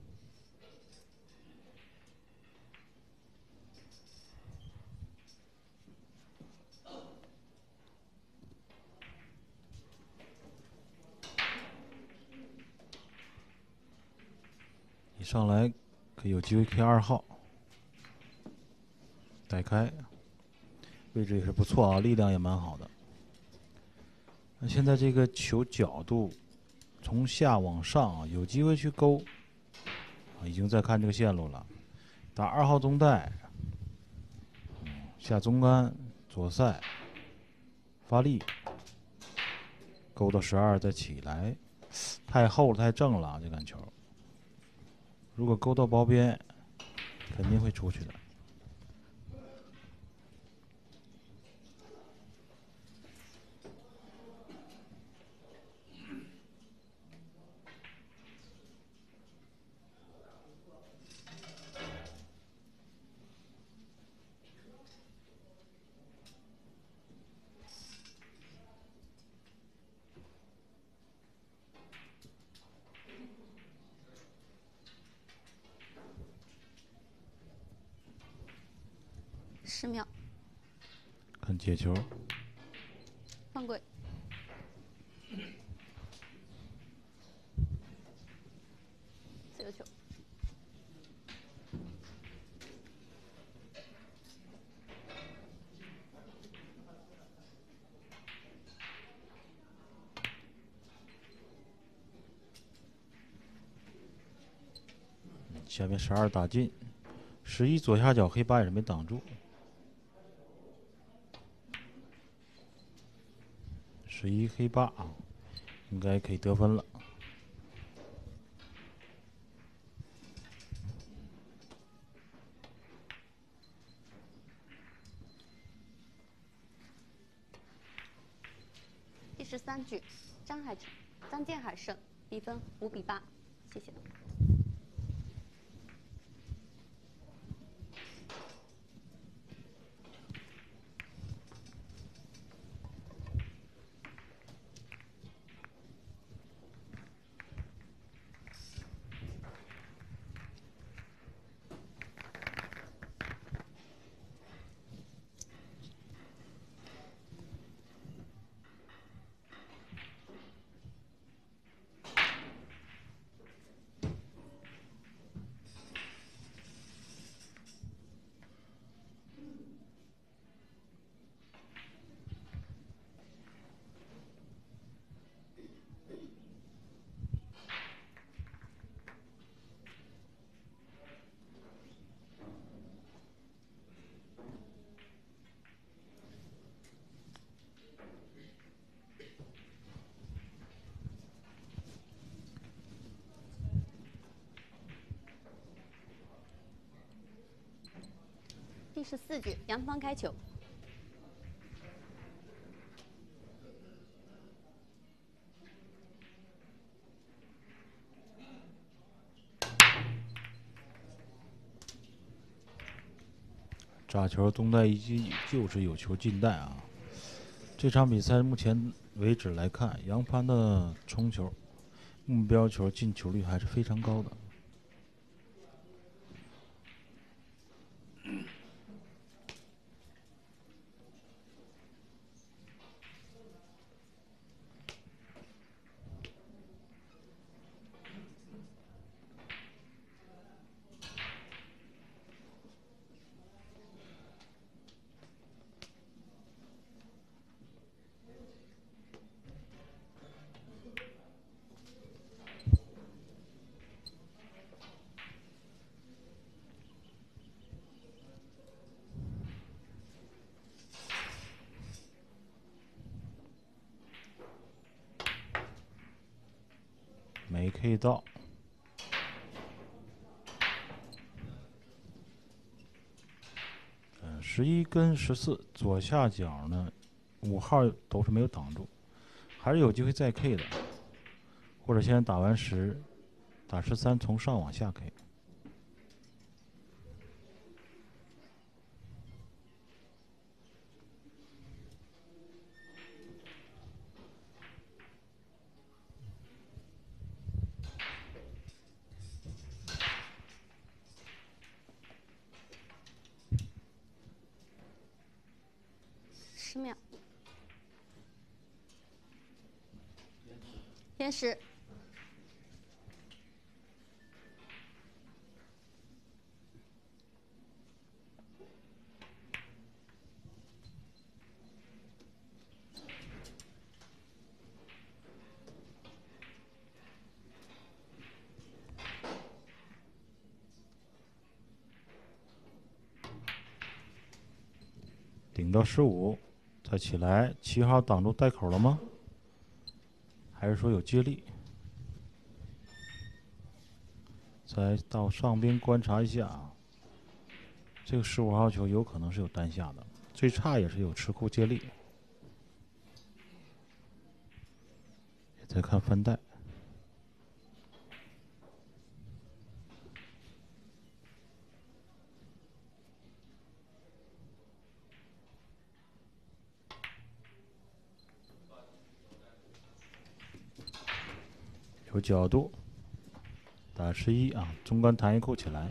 一上来可以有机会 K 二号，带开，位置也是不错啊，力量也蛮好的。那现在这个球角度从下往上啊，有机会去勾，啊，已经在看这个线路了。打二号中带，嗯，下中杆左塞，发力，勾到十二再起来，太厚了太正了啊，这杆球。如果勾到包边，肯定会出去的。 十秒， 看接球， 犯规。自由球。 下面十二打进，十一左下角黑八也是没挡住。十一黑八啊，应该可以得分了。 第十三局，张海成、张建海胜，比分五比八。谢谢。第十四局，杨方开球。 炸球中带一击就是有球进带啊！这场比赛目前为止来看，杨帆的冲球、目标球进球率还是非常高的。 没 K 到。嗯，十一跟十四左下角呢，五号都是没有挡住，还是有机会再 K 的，或者现在打完十，打十三从上往下 K。 十秒，延时。 顶到十五，再起来。七号挡住带口了吗？还是说有接力？再到上边观察一下啊，这个十五号球有可能是有单下的，最差也是有吃库接力。也在看翻带。有角度，打十一啊，中杆弹一扣起来。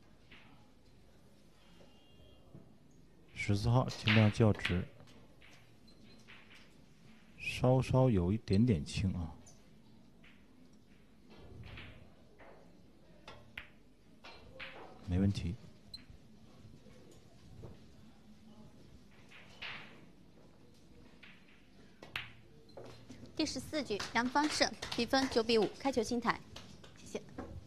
十四号尽量较直，稍稍有一点点轻啊。没问题。 第十四局，杨方胜，比分九比五，开球清台。谢谢。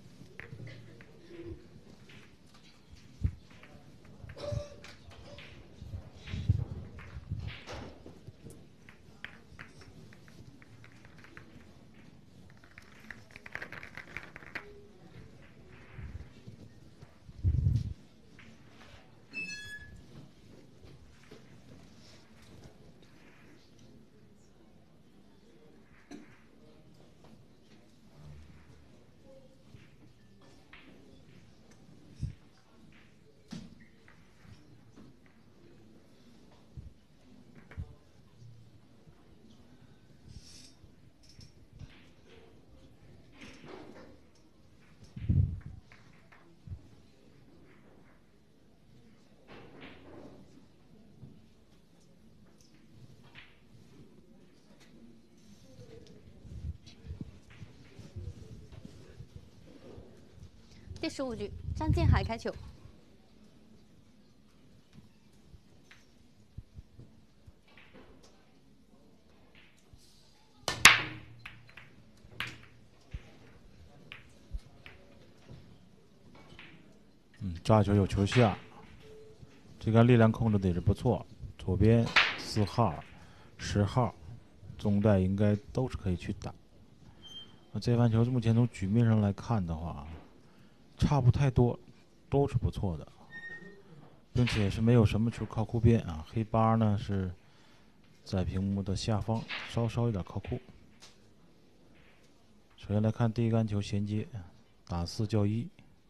第十五局，张建海开球。 嗯，炸球有球下，这杆力量控制的也是不错。左边四号、十号，中带应该都是可以去打。那这盘球目前从局面上来看的话，差不太多，都是不错的，并且是没有什么球靠库边啊。黑八呢是在屏幕的下方，稍稍有点靠库。首先来看第一杆球衔接，打四叫一。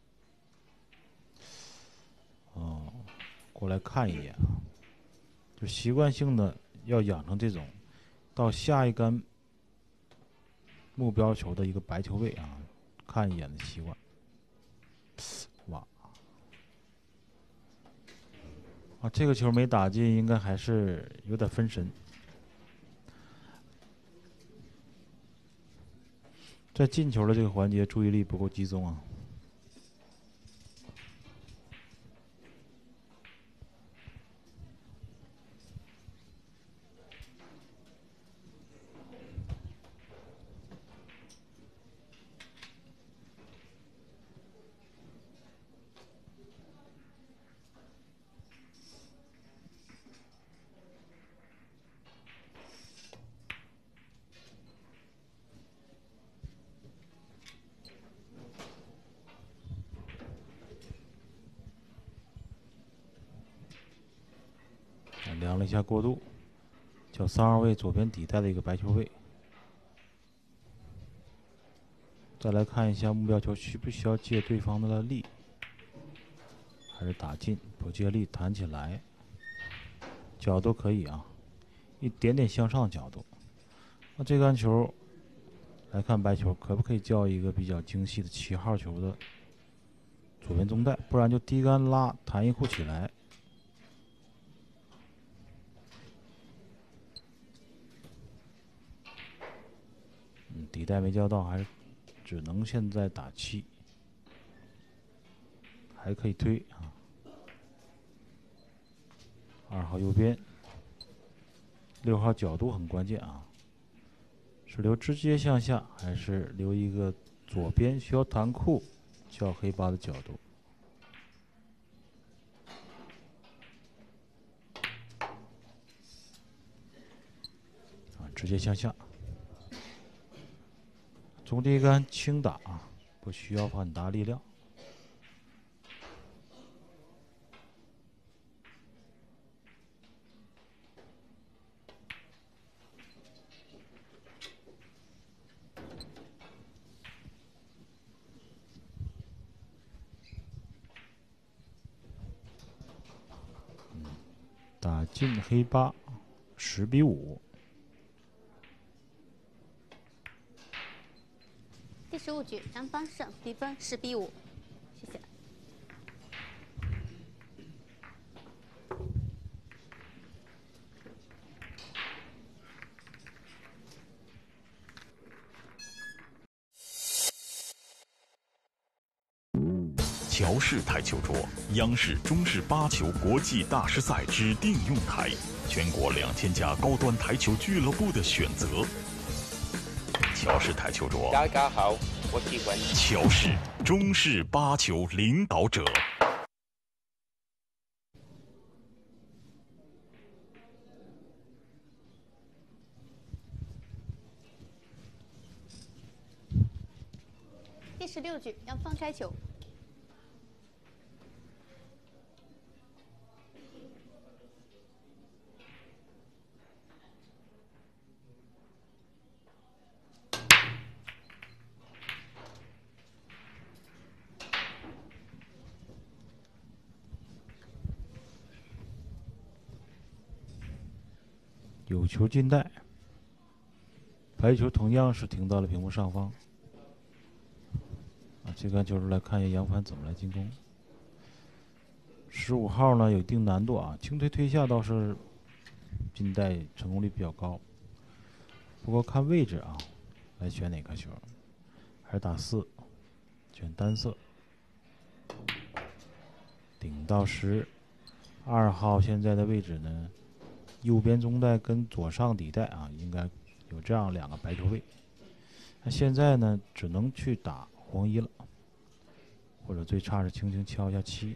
哦，过来看一眼啊，就习惯性的要养成这种到下一杆目标球的一个白球位啊，看一眼的习惯。哇，啊，这个球没打进，应该还是有点分神。在进球的这个环节，注意力不够集中啊。 量了一下过渡，叫三号位左边底带的一个白球位。再来看一下目标球需不需要借对方的力，还是打进，不借力弹起来，角度可以啊，一点点向上的角度。那这杆球来看白球可不可以叫一个比较精细的七号球的左边中带，不然就低杆拉弹一护起来。嗯，底带没叫到，还是只能现在打七，还可以推啊。二号右边，六号角度很关键啊，是留直接向下，还是留一个左边需要弹库叫黑八的角度？啊，直接向下。中低杆轻打啊，不需要很大力量。嗯，打进黑八，十比五。 第十五局，杨方胜，比分十比五。谢谢。 乔氏台球桌，央视、中视八球国际大师赛指定用台，全国两千家高端台球俱乐部的选择。乔氏台球桌， 大家好，我喜欢乔氏，中视八球领导者。 第十六局，杨方开球。 有球进带，白球同样是停到了屏幕上方。啊，这杆球来看一下杨帆怎么来进攻。十五号呢有一定难度啊，轻推推下倒是进带成功率比较高。不过看位置啊，来选哪颗球，还是打四，选单色。顶到十，二号现在的位置呢？右边中带跟左上底带啊，应该有这样两个白球位。那现在呢，只能去打黄一了，或者最差是轻轻敲一下七。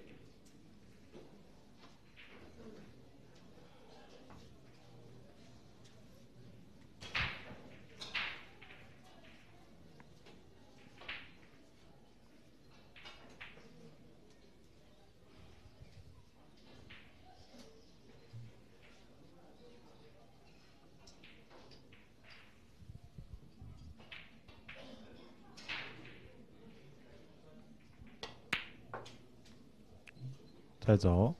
再走，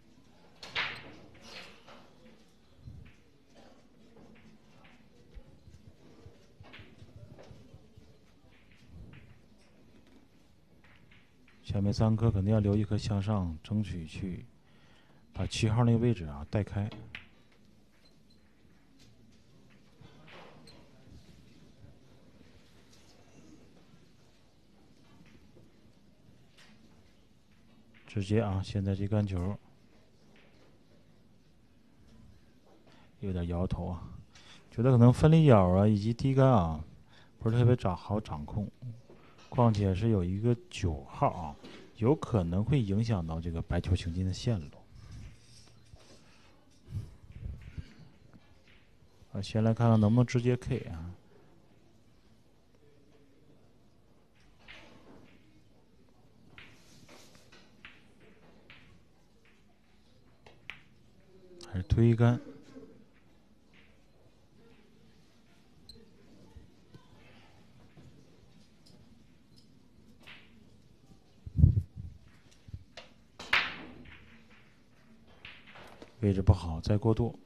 下面三颗肯定要留一颗向上，争取去把七号那个位置啊带开。直接啊，现在这杆球有点摇头啊，觉得可能分离角啊以及低杆啊不是特别掌好掌控，况且是有一个九号啊，有可能会影响到这个白球行进的线路。啊，先来看看能不能直接 K 啊。还是推杆。位置不好，再过渡。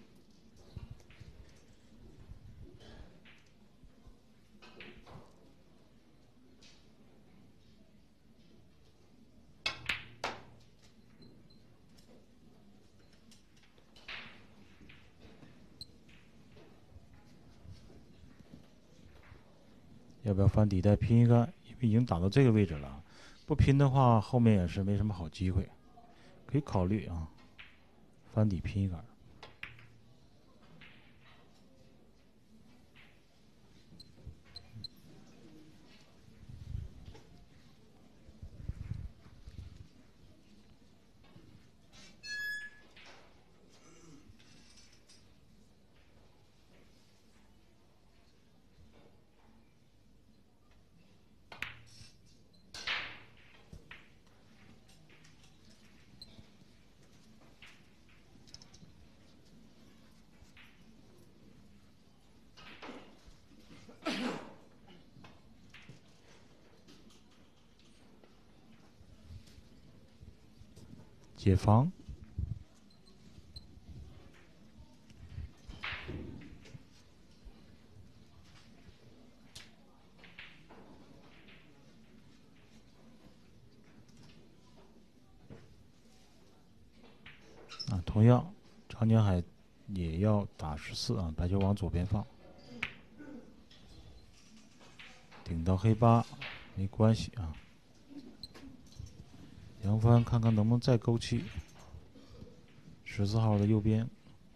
要不要翻底带拼一杆？因为已经打到这个位置了，不拼的话，后面也是没什么好机会。可以考虑啊，翻底拼一杆。解防。啊，同样，张江海也要打十四啊，白球往左边放，顶到黑八没关系啊。杨帆看看能不能再勾七，十四号的右边，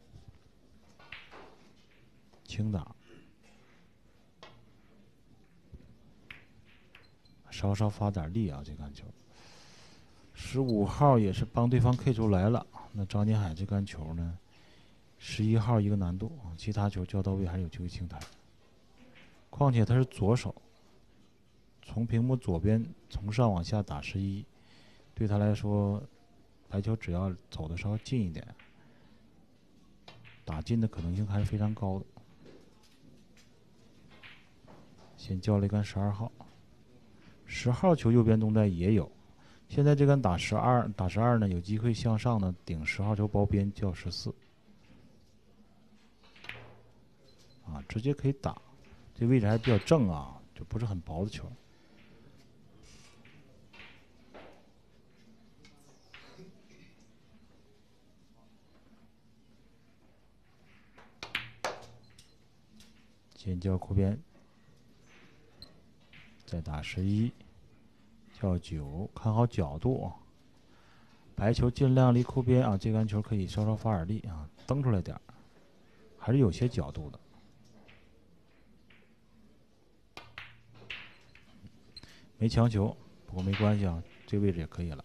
轻打，稍稍发点力啊，这杆球。十五号也是帮对方 K 出来了，那张金海这杆球呢，十一号一个难度，其他球交到位还是有机会清台。况且他是左手，从屏幕左边从上往下打十一，对他来说，白球只要走的稍微近一点，打进的可能性还是非常高的。先交了一杆十二号，十号球右边动带也有。现在这杆打十二，打十二呢，有机会向上呢顶十号球包边叫十四，啊，直接可以打，这位置还比较正啊，就不是很薄的球。先叫库边，再打十一。叫九，看好角度，白球尽量离库边啊，这杆球可以稍稍发点力啊，蹬出来点，还是有些角度的。没强求，不过没关系啊，这位置也可以了。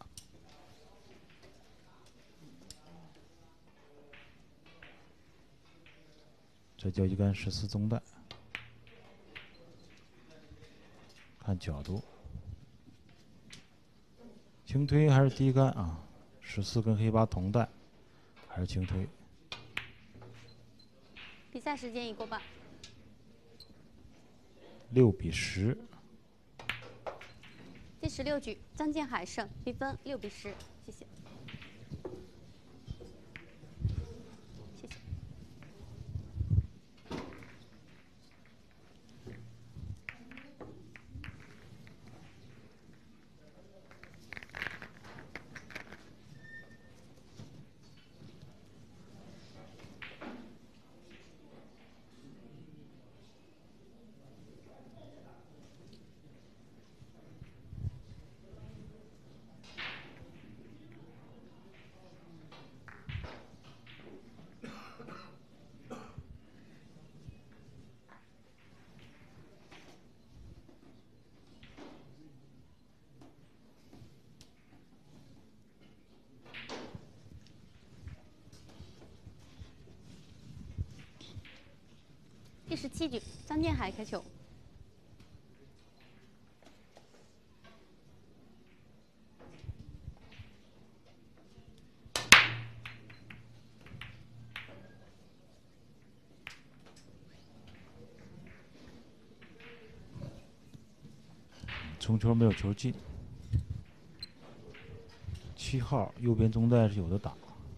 再叫一杆十四中带，看角度。轻推还是低杆啊？十四跟黑八同带，还是轻推？ 比赛时间已过半。 六比十。 第十六局，张建海胜，比分六比十。谢谢。谢谢。第十七局，张建海开球。 中球没有球进。七号右边中带是有的打。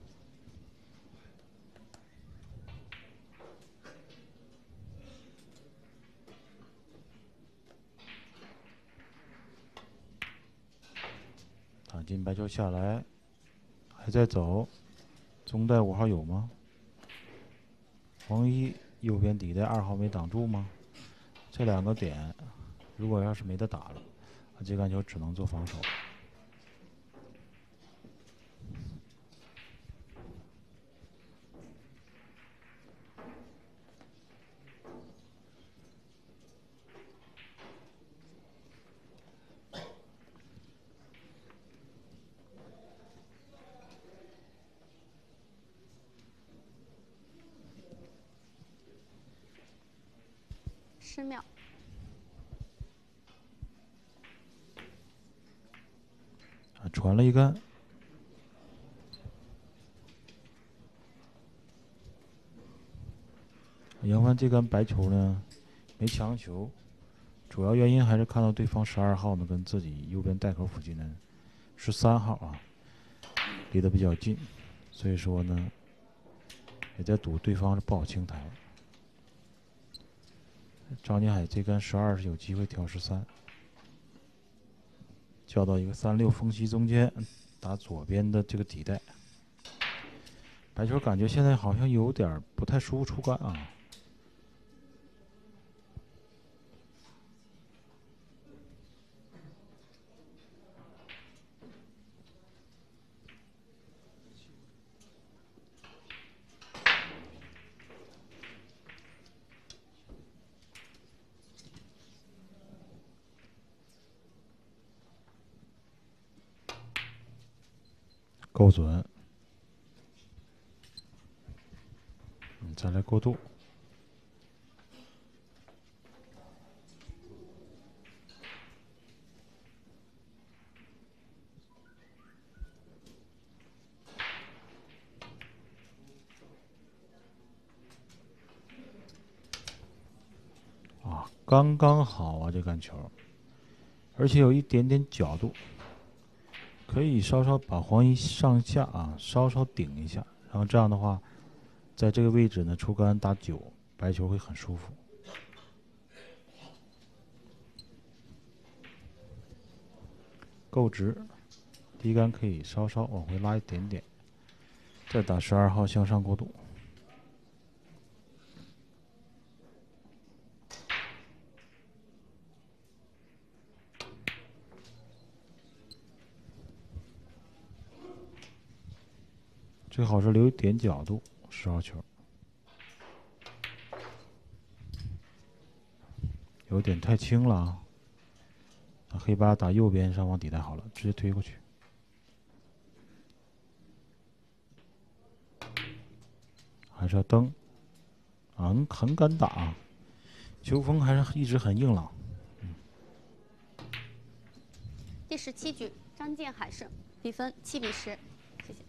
打进白球下来，还在走。中带五号有吗？黄一右边底带二号没挡住吗？这两个点，如果要是没得打了，这杆球只能做防守。 十秒。 啊，传了一杆。杨帆这杆白球呢，没强求，主要原因还是看到对方十二号呢跟自己右边带口附近呢，十三号啊，离得比较近，所以说呢，也在赌对方是不好清台。张金海这杆十二是有机会挑十三，叫到一个三六缝隙中间，打左边的这个底带。白球感觉现在好像有点不太舒服出杆啊。够准，嗯，再来过渡。啊，刚刚好啊，这杆球，而且有一点点角度。可以稍稍把黄一上下啊，稍稍顶一下，然后这样的话，在这个位置呢出杆打九，白球会很舒服。够直，低杆可以稍稍往回拉一点点，再打十二号向上过渡。最好是留一点角度，十号球有点太轻了啊！那黑八打右边上方底带好了，直接推过去。还是要蹬，啊，很敢打啊！球风还是一直很硬朗。嗯、 第十七局，张建海胜，比分七比十。谢谢。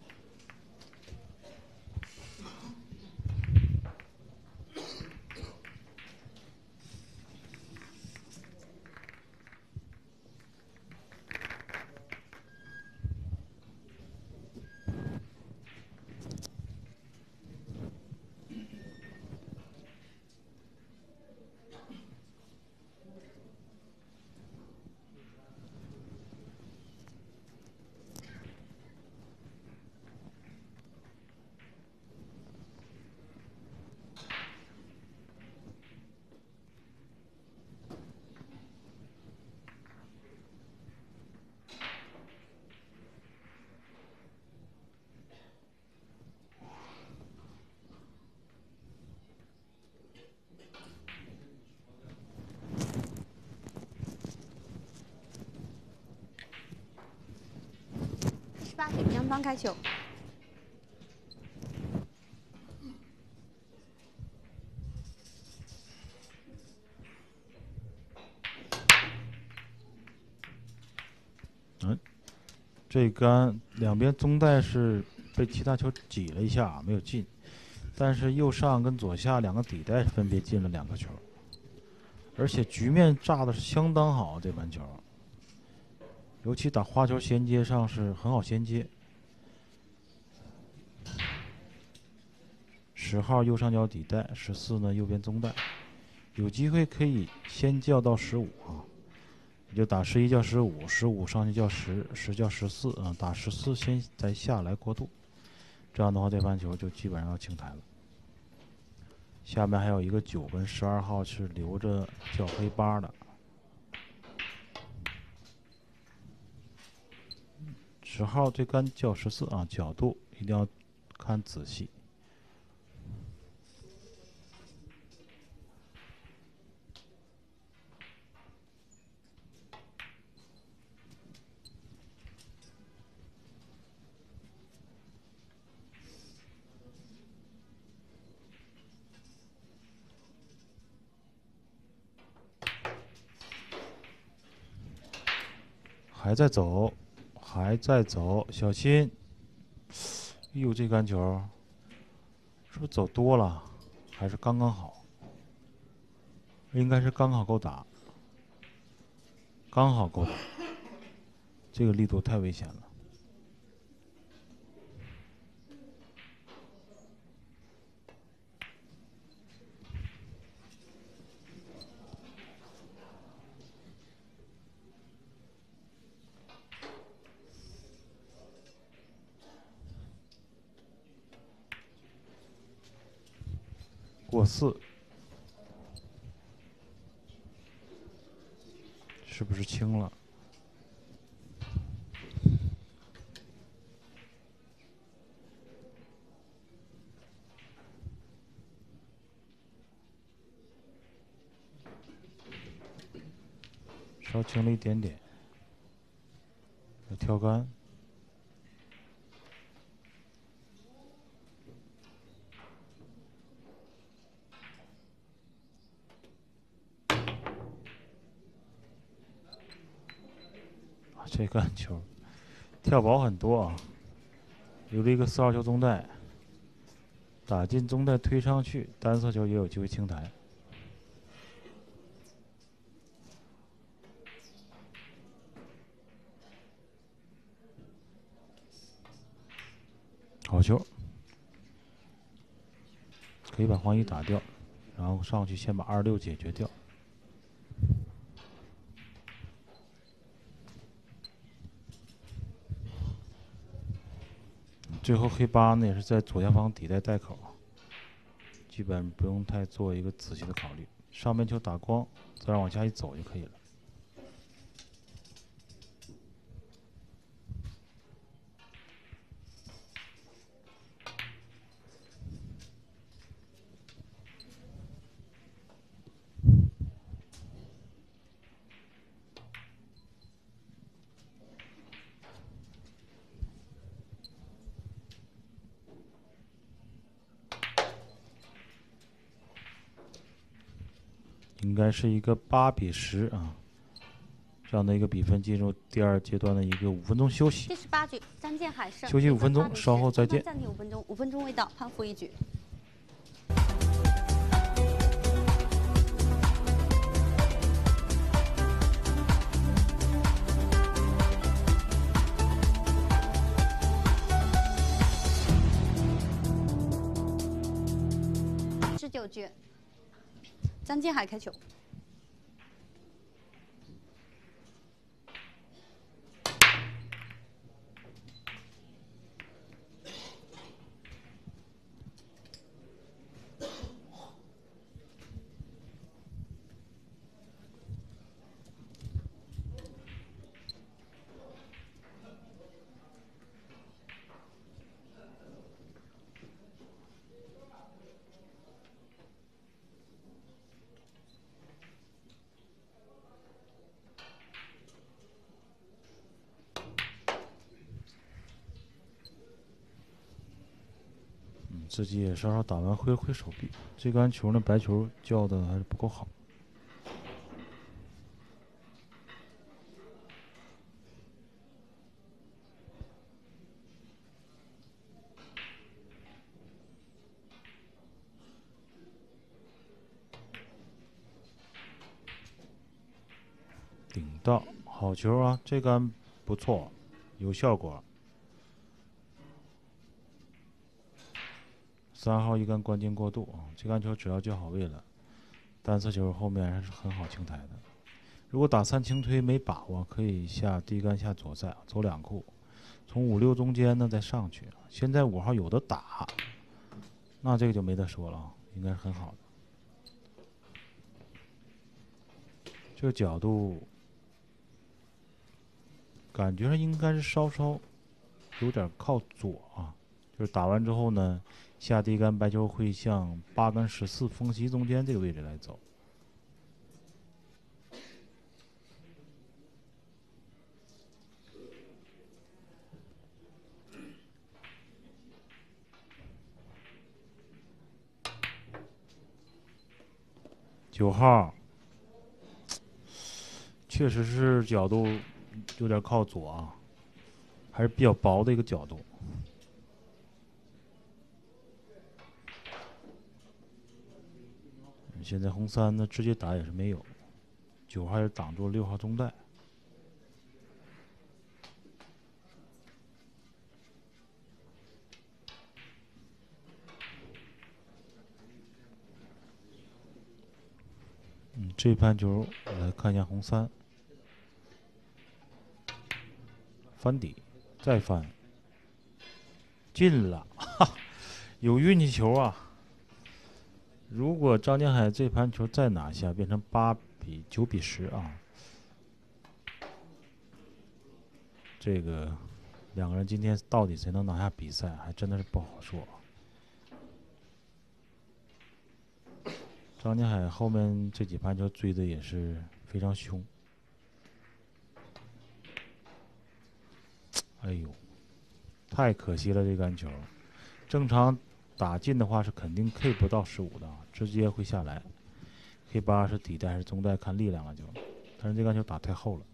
八局，杨方开球。 嗯，这杆两边中带是被其他球挤了一下，没有进，但是右上跟左下两个底带分别进了两个球，而且局面炸的是相当好，这盘球尤其打花球衔接上是很好衔接。十号右上角底带，十四呢右边中带，有机会可以先叫到十五啊，也就打十一叫十五，十五上去叫十，十叫十四啊，打十四先再下来过渡，这样的话这盘球就基本上要清台了。下面还有一个九跟十二号是留着叫黑八的，十号这杆叫十四啊，角度一定要看仔细。还在走，还在走，小心！哎呦，这杆球是不是走多了？还是刚刚好？应该是刚好够打，刚好够打。这个力度太危险了。过四，是不是轻了？稍轻了一点点，要跳杆。这杆球跳薄很多啊，留了一个四号球中带，打进中带推上去，单色球也有机会清台。好球，可以把黄一打掉，然后上去先把二六解决掉。最后黑八呢也是在左下方底带带口，基本不用太做一个仔细的考虑，上面球打光，自然往下一走就可以了。应该是一个八比十啊，这样的一个比分进入第二阶段的一个五分钟休息。 第十八局，张建海胜。 休息五分钟，稍后再见。 暂停五分钟，五分钟未到，判负一局。十九局。张建海开球。 自己也稍稍打完挥挥手臂，这杆球呢白球叫的还是不够好。顶到好球啊！这杆不错，有效果。三号一杆关键过渡啊，这杆球只要叫好位了，单色球后面还是很好清台的。如果打三轻推没把握，可以下低杆下左塞，走两库，从五六中间呢再上去。现在五号有的打，那这个就没得说了啊，应该是很好的。这个角度感觉上应该是稍稍有点靠左啊，就是打完之后呢，下低杆白球会向八跟十四缝隙中间这个位置来走。九号确实是角度有点靠左啊，还是比较薄的一个角度。现在红三呢直接打也是没有，九号也挡住了六号中带。嗯，这盘球我来看一下红三，翻底，再翻，进了，哈，有运气球啊！如果张江海这盘球再拿下，变成八比九比十啊，这个两个人今天到底谁能拿下比赛，还真的是不好说。张江海后面这几盘球追的也是非常凶，哎呦，太可惜了这杆球。正常打进的话是肯定 K 不到十五的，直接会下来。K 八是底带还是中带看力量了就，但是这杆球打太厚了。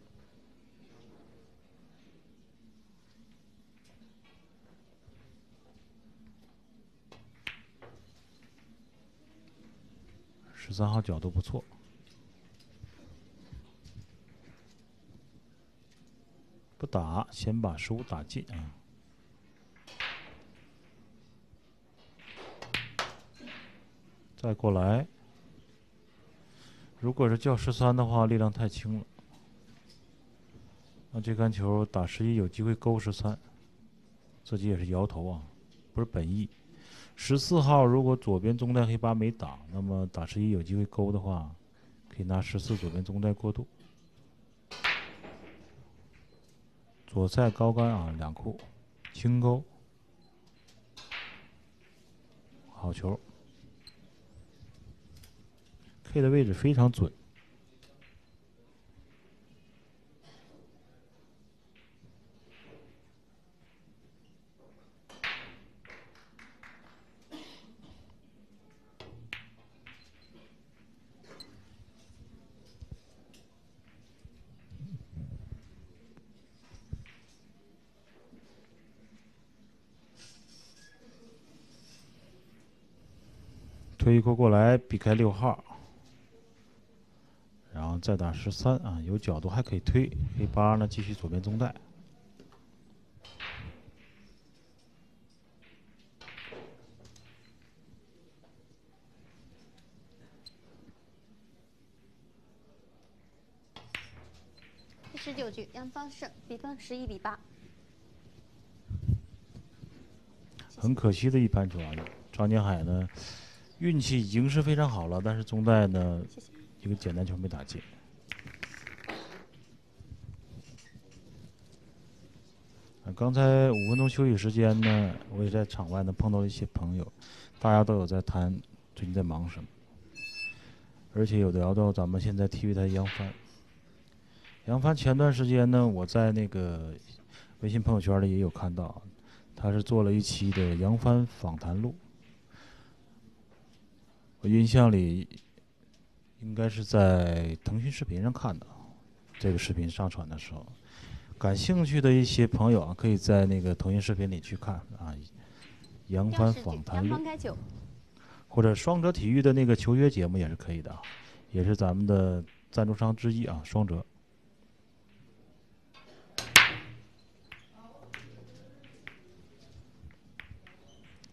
十三号角度不错，不打，先把十五打进啊。再过来，如果是叫十三的话，力量太轻了。那这杆球打十一有机会勾十三，自己也是摇头啊，不是本意。十四号如果左边中带黑八没挡，那么打十一有机会勾的话，可以拿十四左边中带过渡。左塞高杆啊，两库，轻勾，好球。K 的位置非常准。推一扣过来，避开六号，然后再打十三啊，有角度还可以推。黑八呢，继续左边中带。 第十九局，杨方胜，比分十一比八。 很可惜的一盘球啊，张江海呢。运气已经是非常好了，但是中带呢，一个简单球没打进。啊，刚才五分钟休息时间呢，我也在场外呢碰到了一些朋友，大家都有在谈最近在忙什么，而且有聊到咱们现在 T V 台杨帆。杨帆前段时间呢，我在那个微信朋友圈里也有看到，他是做了一期的杨帆访谈录。我印象里应该是在腾讯视频上看的，这个视频上传的时候，感兴趣的一些朋友啊，可以在那个腾讯视频里去看啊。杨帆访谈录，或者双哲体育的那个球约节目也是可以的，也是咱们的赞助商之一啊，双哲。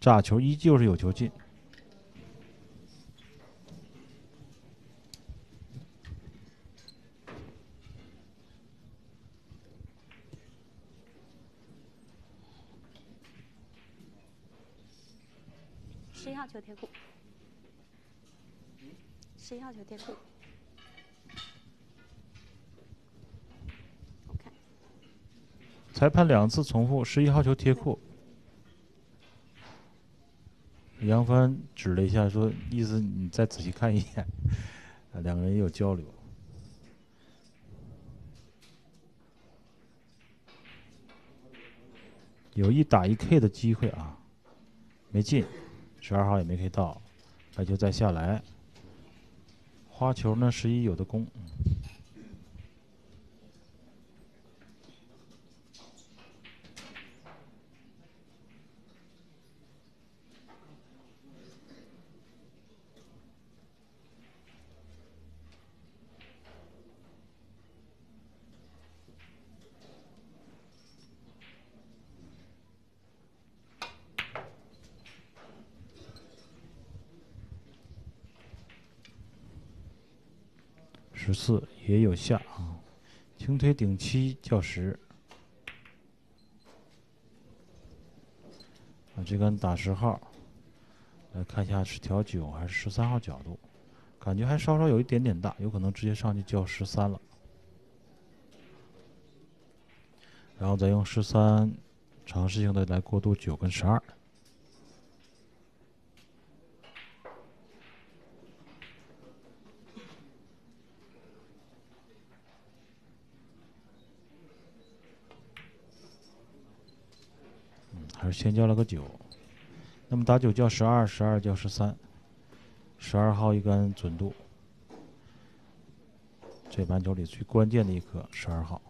炸球依旧是有球进。 十一号球贴库，十一号球贴库。OK。 裁判两次重复，十一号球贴库。杨帆指了一下，说：“意思你再仔细看一眼。”啊，两个人也有交流。有一打一 K 的机会啊，没进，十二号也没 K 到，白球再下来，花球呢十一有的攻。十四也有下啊，轻推顶七叫十啊，这杆打十号，来看一下是调九还是十三号角度，感觉还稍稍有一点点大，有可能直接上去叫十三了，然后再用十三尝试性的来过渡九跟十二。还是先叫了个九，那么打九叫十二，十二叫十三，十二号一杆准度，这盘球里最关键的一颗，十二号。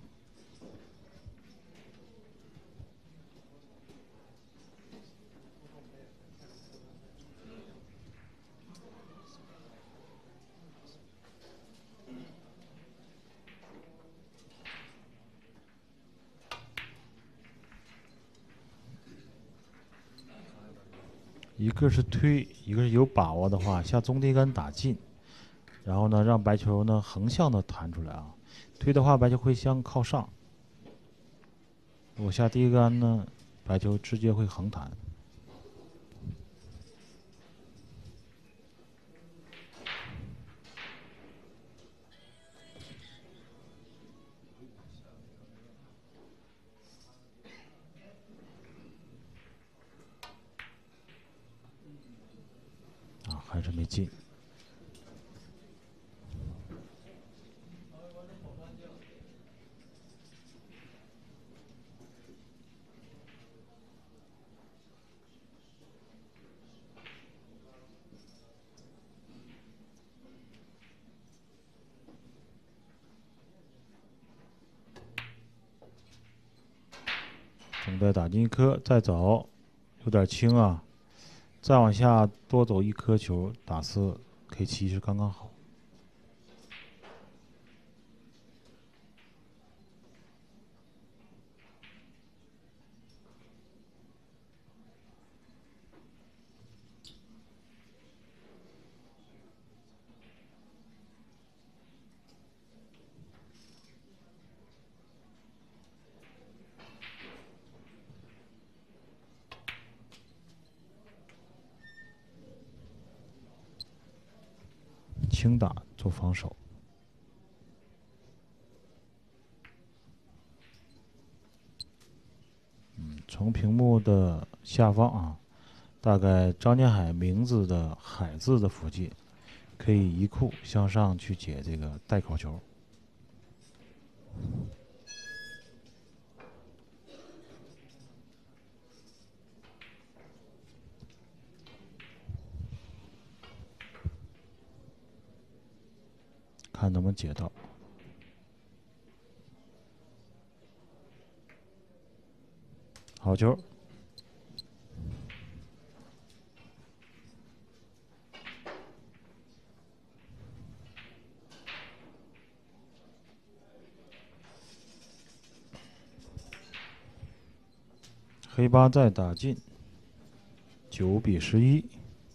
一个是推，一个是有把握的话下中低杆打进，然后呢让白球呢横向的弹出来啊。推的话白球会向靠上，如果下低杆呢白球直接会横弹。还是没进。等待打进一颗，再走，有点轻啊。再往下多走一颗球，打四 K 七是刚刚好。轻打做防守，嗯，从屏幕的下方啊，大概张建海名字的海字的附近，可以移库向上去解这个带口球。看能不能解到。好球。黑八再打进。 九比十一。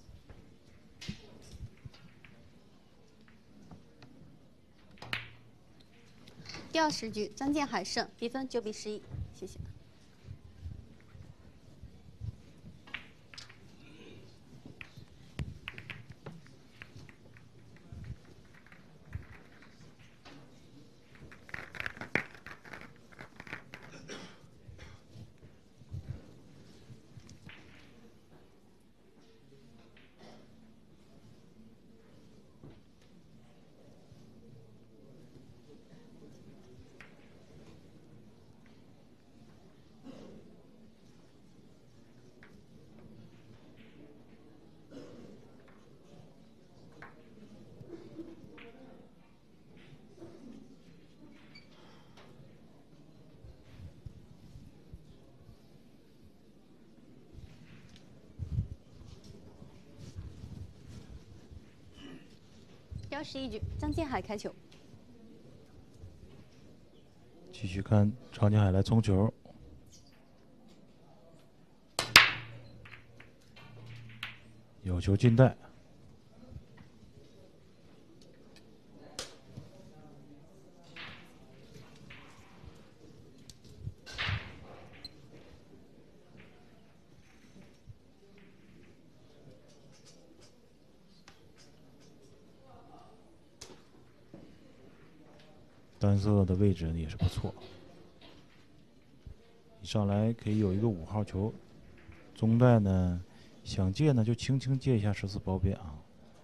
第二十局，张建海胜，比分九比十一。谢谢。第二十一局，张建海开球。 继续看张建海来冲球，有球进袋。单色的位置也是不错，一上来可以有一个五号球，中袋呢想借呢就轻轻借一下十四包边啊。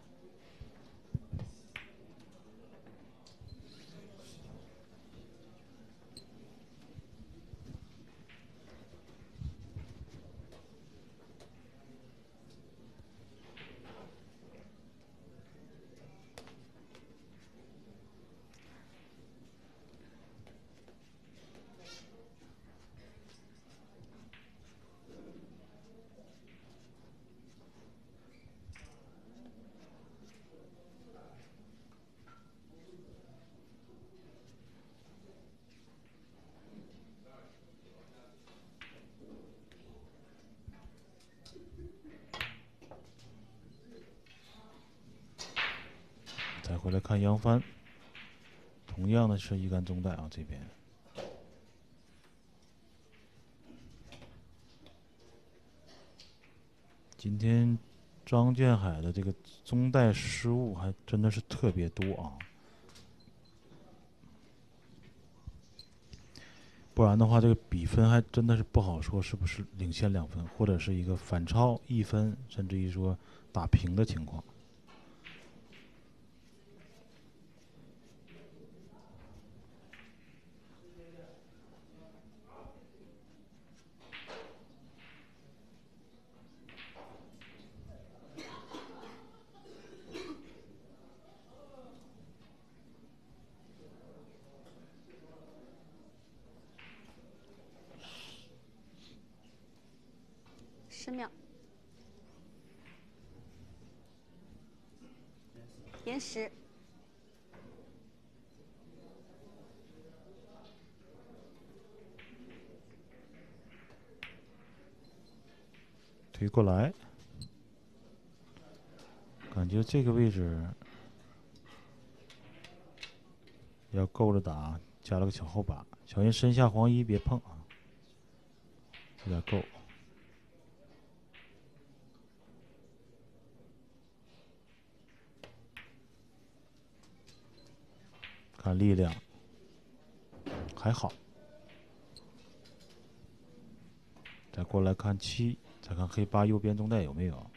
再回来看杨帆，同样的是一杆中袋啊，这边。今天张建海的这个中袋失误还真的是特别多啊，不然的话，这个比分还真的是不好说是不是领先两分，或者是一个反超一分，甚至于说打平的情况。 十秒。延时。 推过来，感觉这个位置要够着打，加了个小后把，小心身下黄衣别碰啊，有点够。看力量还好，再过来看七，再看黑八右边中袋有没有。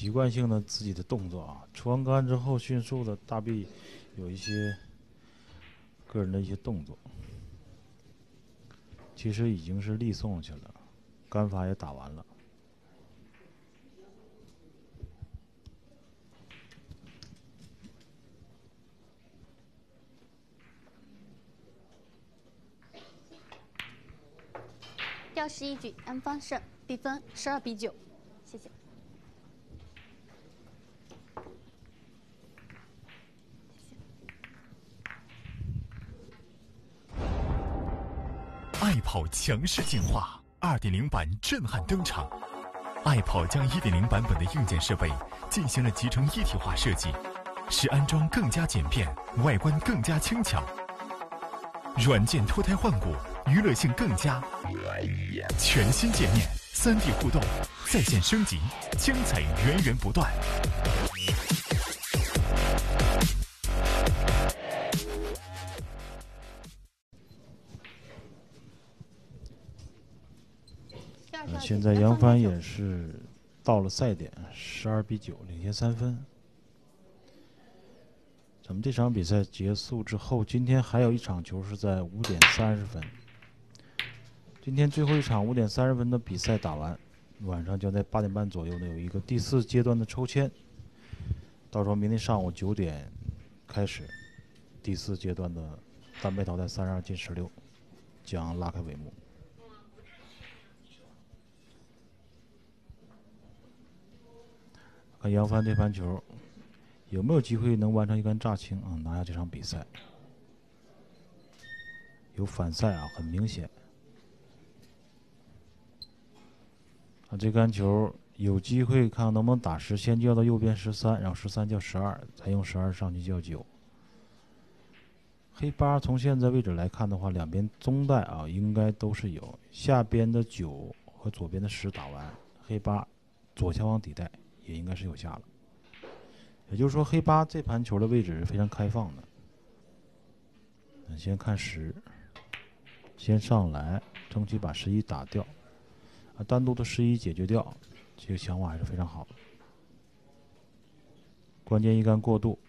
习惯性的自己的动作啊，出完杆之后，迅速的大臂有一些个人的一些动作，其实已经是力送去了，杆法也打完了。 第二十一局，杨方胜，比分十二比九，谢谢。 爱跑强势进化 二点零 版震撼登场，爱跑将 一点零 版本的硬件设备进行了集成一体化设计，使安装更加简便，外观更加轻巧，软件脱胎换骨，娱乐性更佳，全新界面 三 D 互动，在线升级，精彩源源不断。 呃、现在杨帆也是到了赛点，十二比九，领先三分。咱们这场比赛结束之后，今天还有一场球是在五点三十分。今天最后一场五点三十分的比赛打完，晚上将在八点半左右呢有一个第四阶段的抽签。到时候明天上午九点开始，第四阶段的单倍淘汰三十二进十六将拉开帷幕。看杨帆这盘球有没有机会能完成一杆炸青啊，拿下这场比赛？有反赛啊，很明显。啊，这杆球有机会看能不能打十，先叫到右边十三，然后十三叫十二，再用十二上去叫九。黑八从现在位置来看的话，两边中带啊应该都是有，下边的九和左边的十打完，黑八左下方底带也应该是有下了。也就是说，黑八这盘球的位置是非常开放的。先看十，先上来，争取把十一打掉，啊，单独的十一解决掉，这个想法还是非常好的。关键一杆过渡，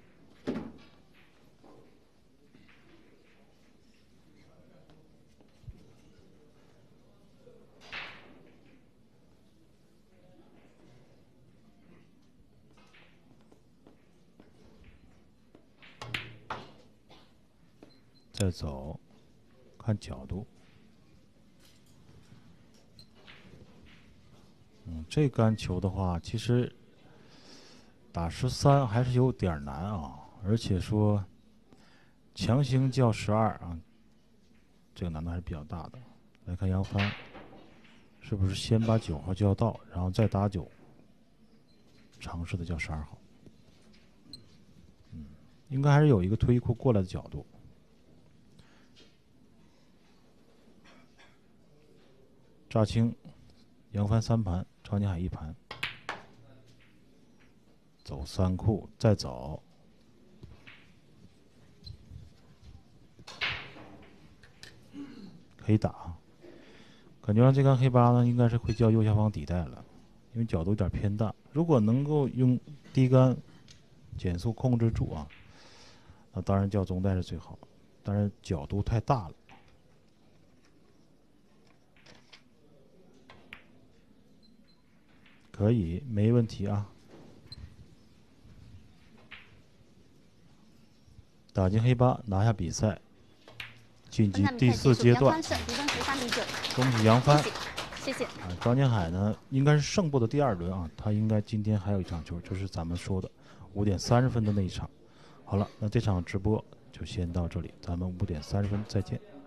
再走，看角度。嗯，这杆球的话，其实打十三还是有点难啊，而且说强行叫十二啊，这个难度还是比较大的。来看杨帆，是不是先把九号叫到，然后再打九，尝试的叫十二号。嗯，应该还是有一个推库过来的角度。炸青，杨帆三盘，张金海一盘，走三库，再走，可以打。感觉上这杆黑八呢，应该是会叫右下方底带了，因为角度有点偏大。如果能够用低杆减速控制住啊，那当然叫中带是最好，但是角度太大了。可以，没问题啊。打进黑八，拿下比赛，晋级第四阶段。恭喜杨帆， 谢谢。 啊，张金海呢，应该是胜部的第二轮啊，他应该今天还有一场球，就是咱们说的五点三十分的那一场。好了，那这场直播就先到这里，咱们五点三十分再见。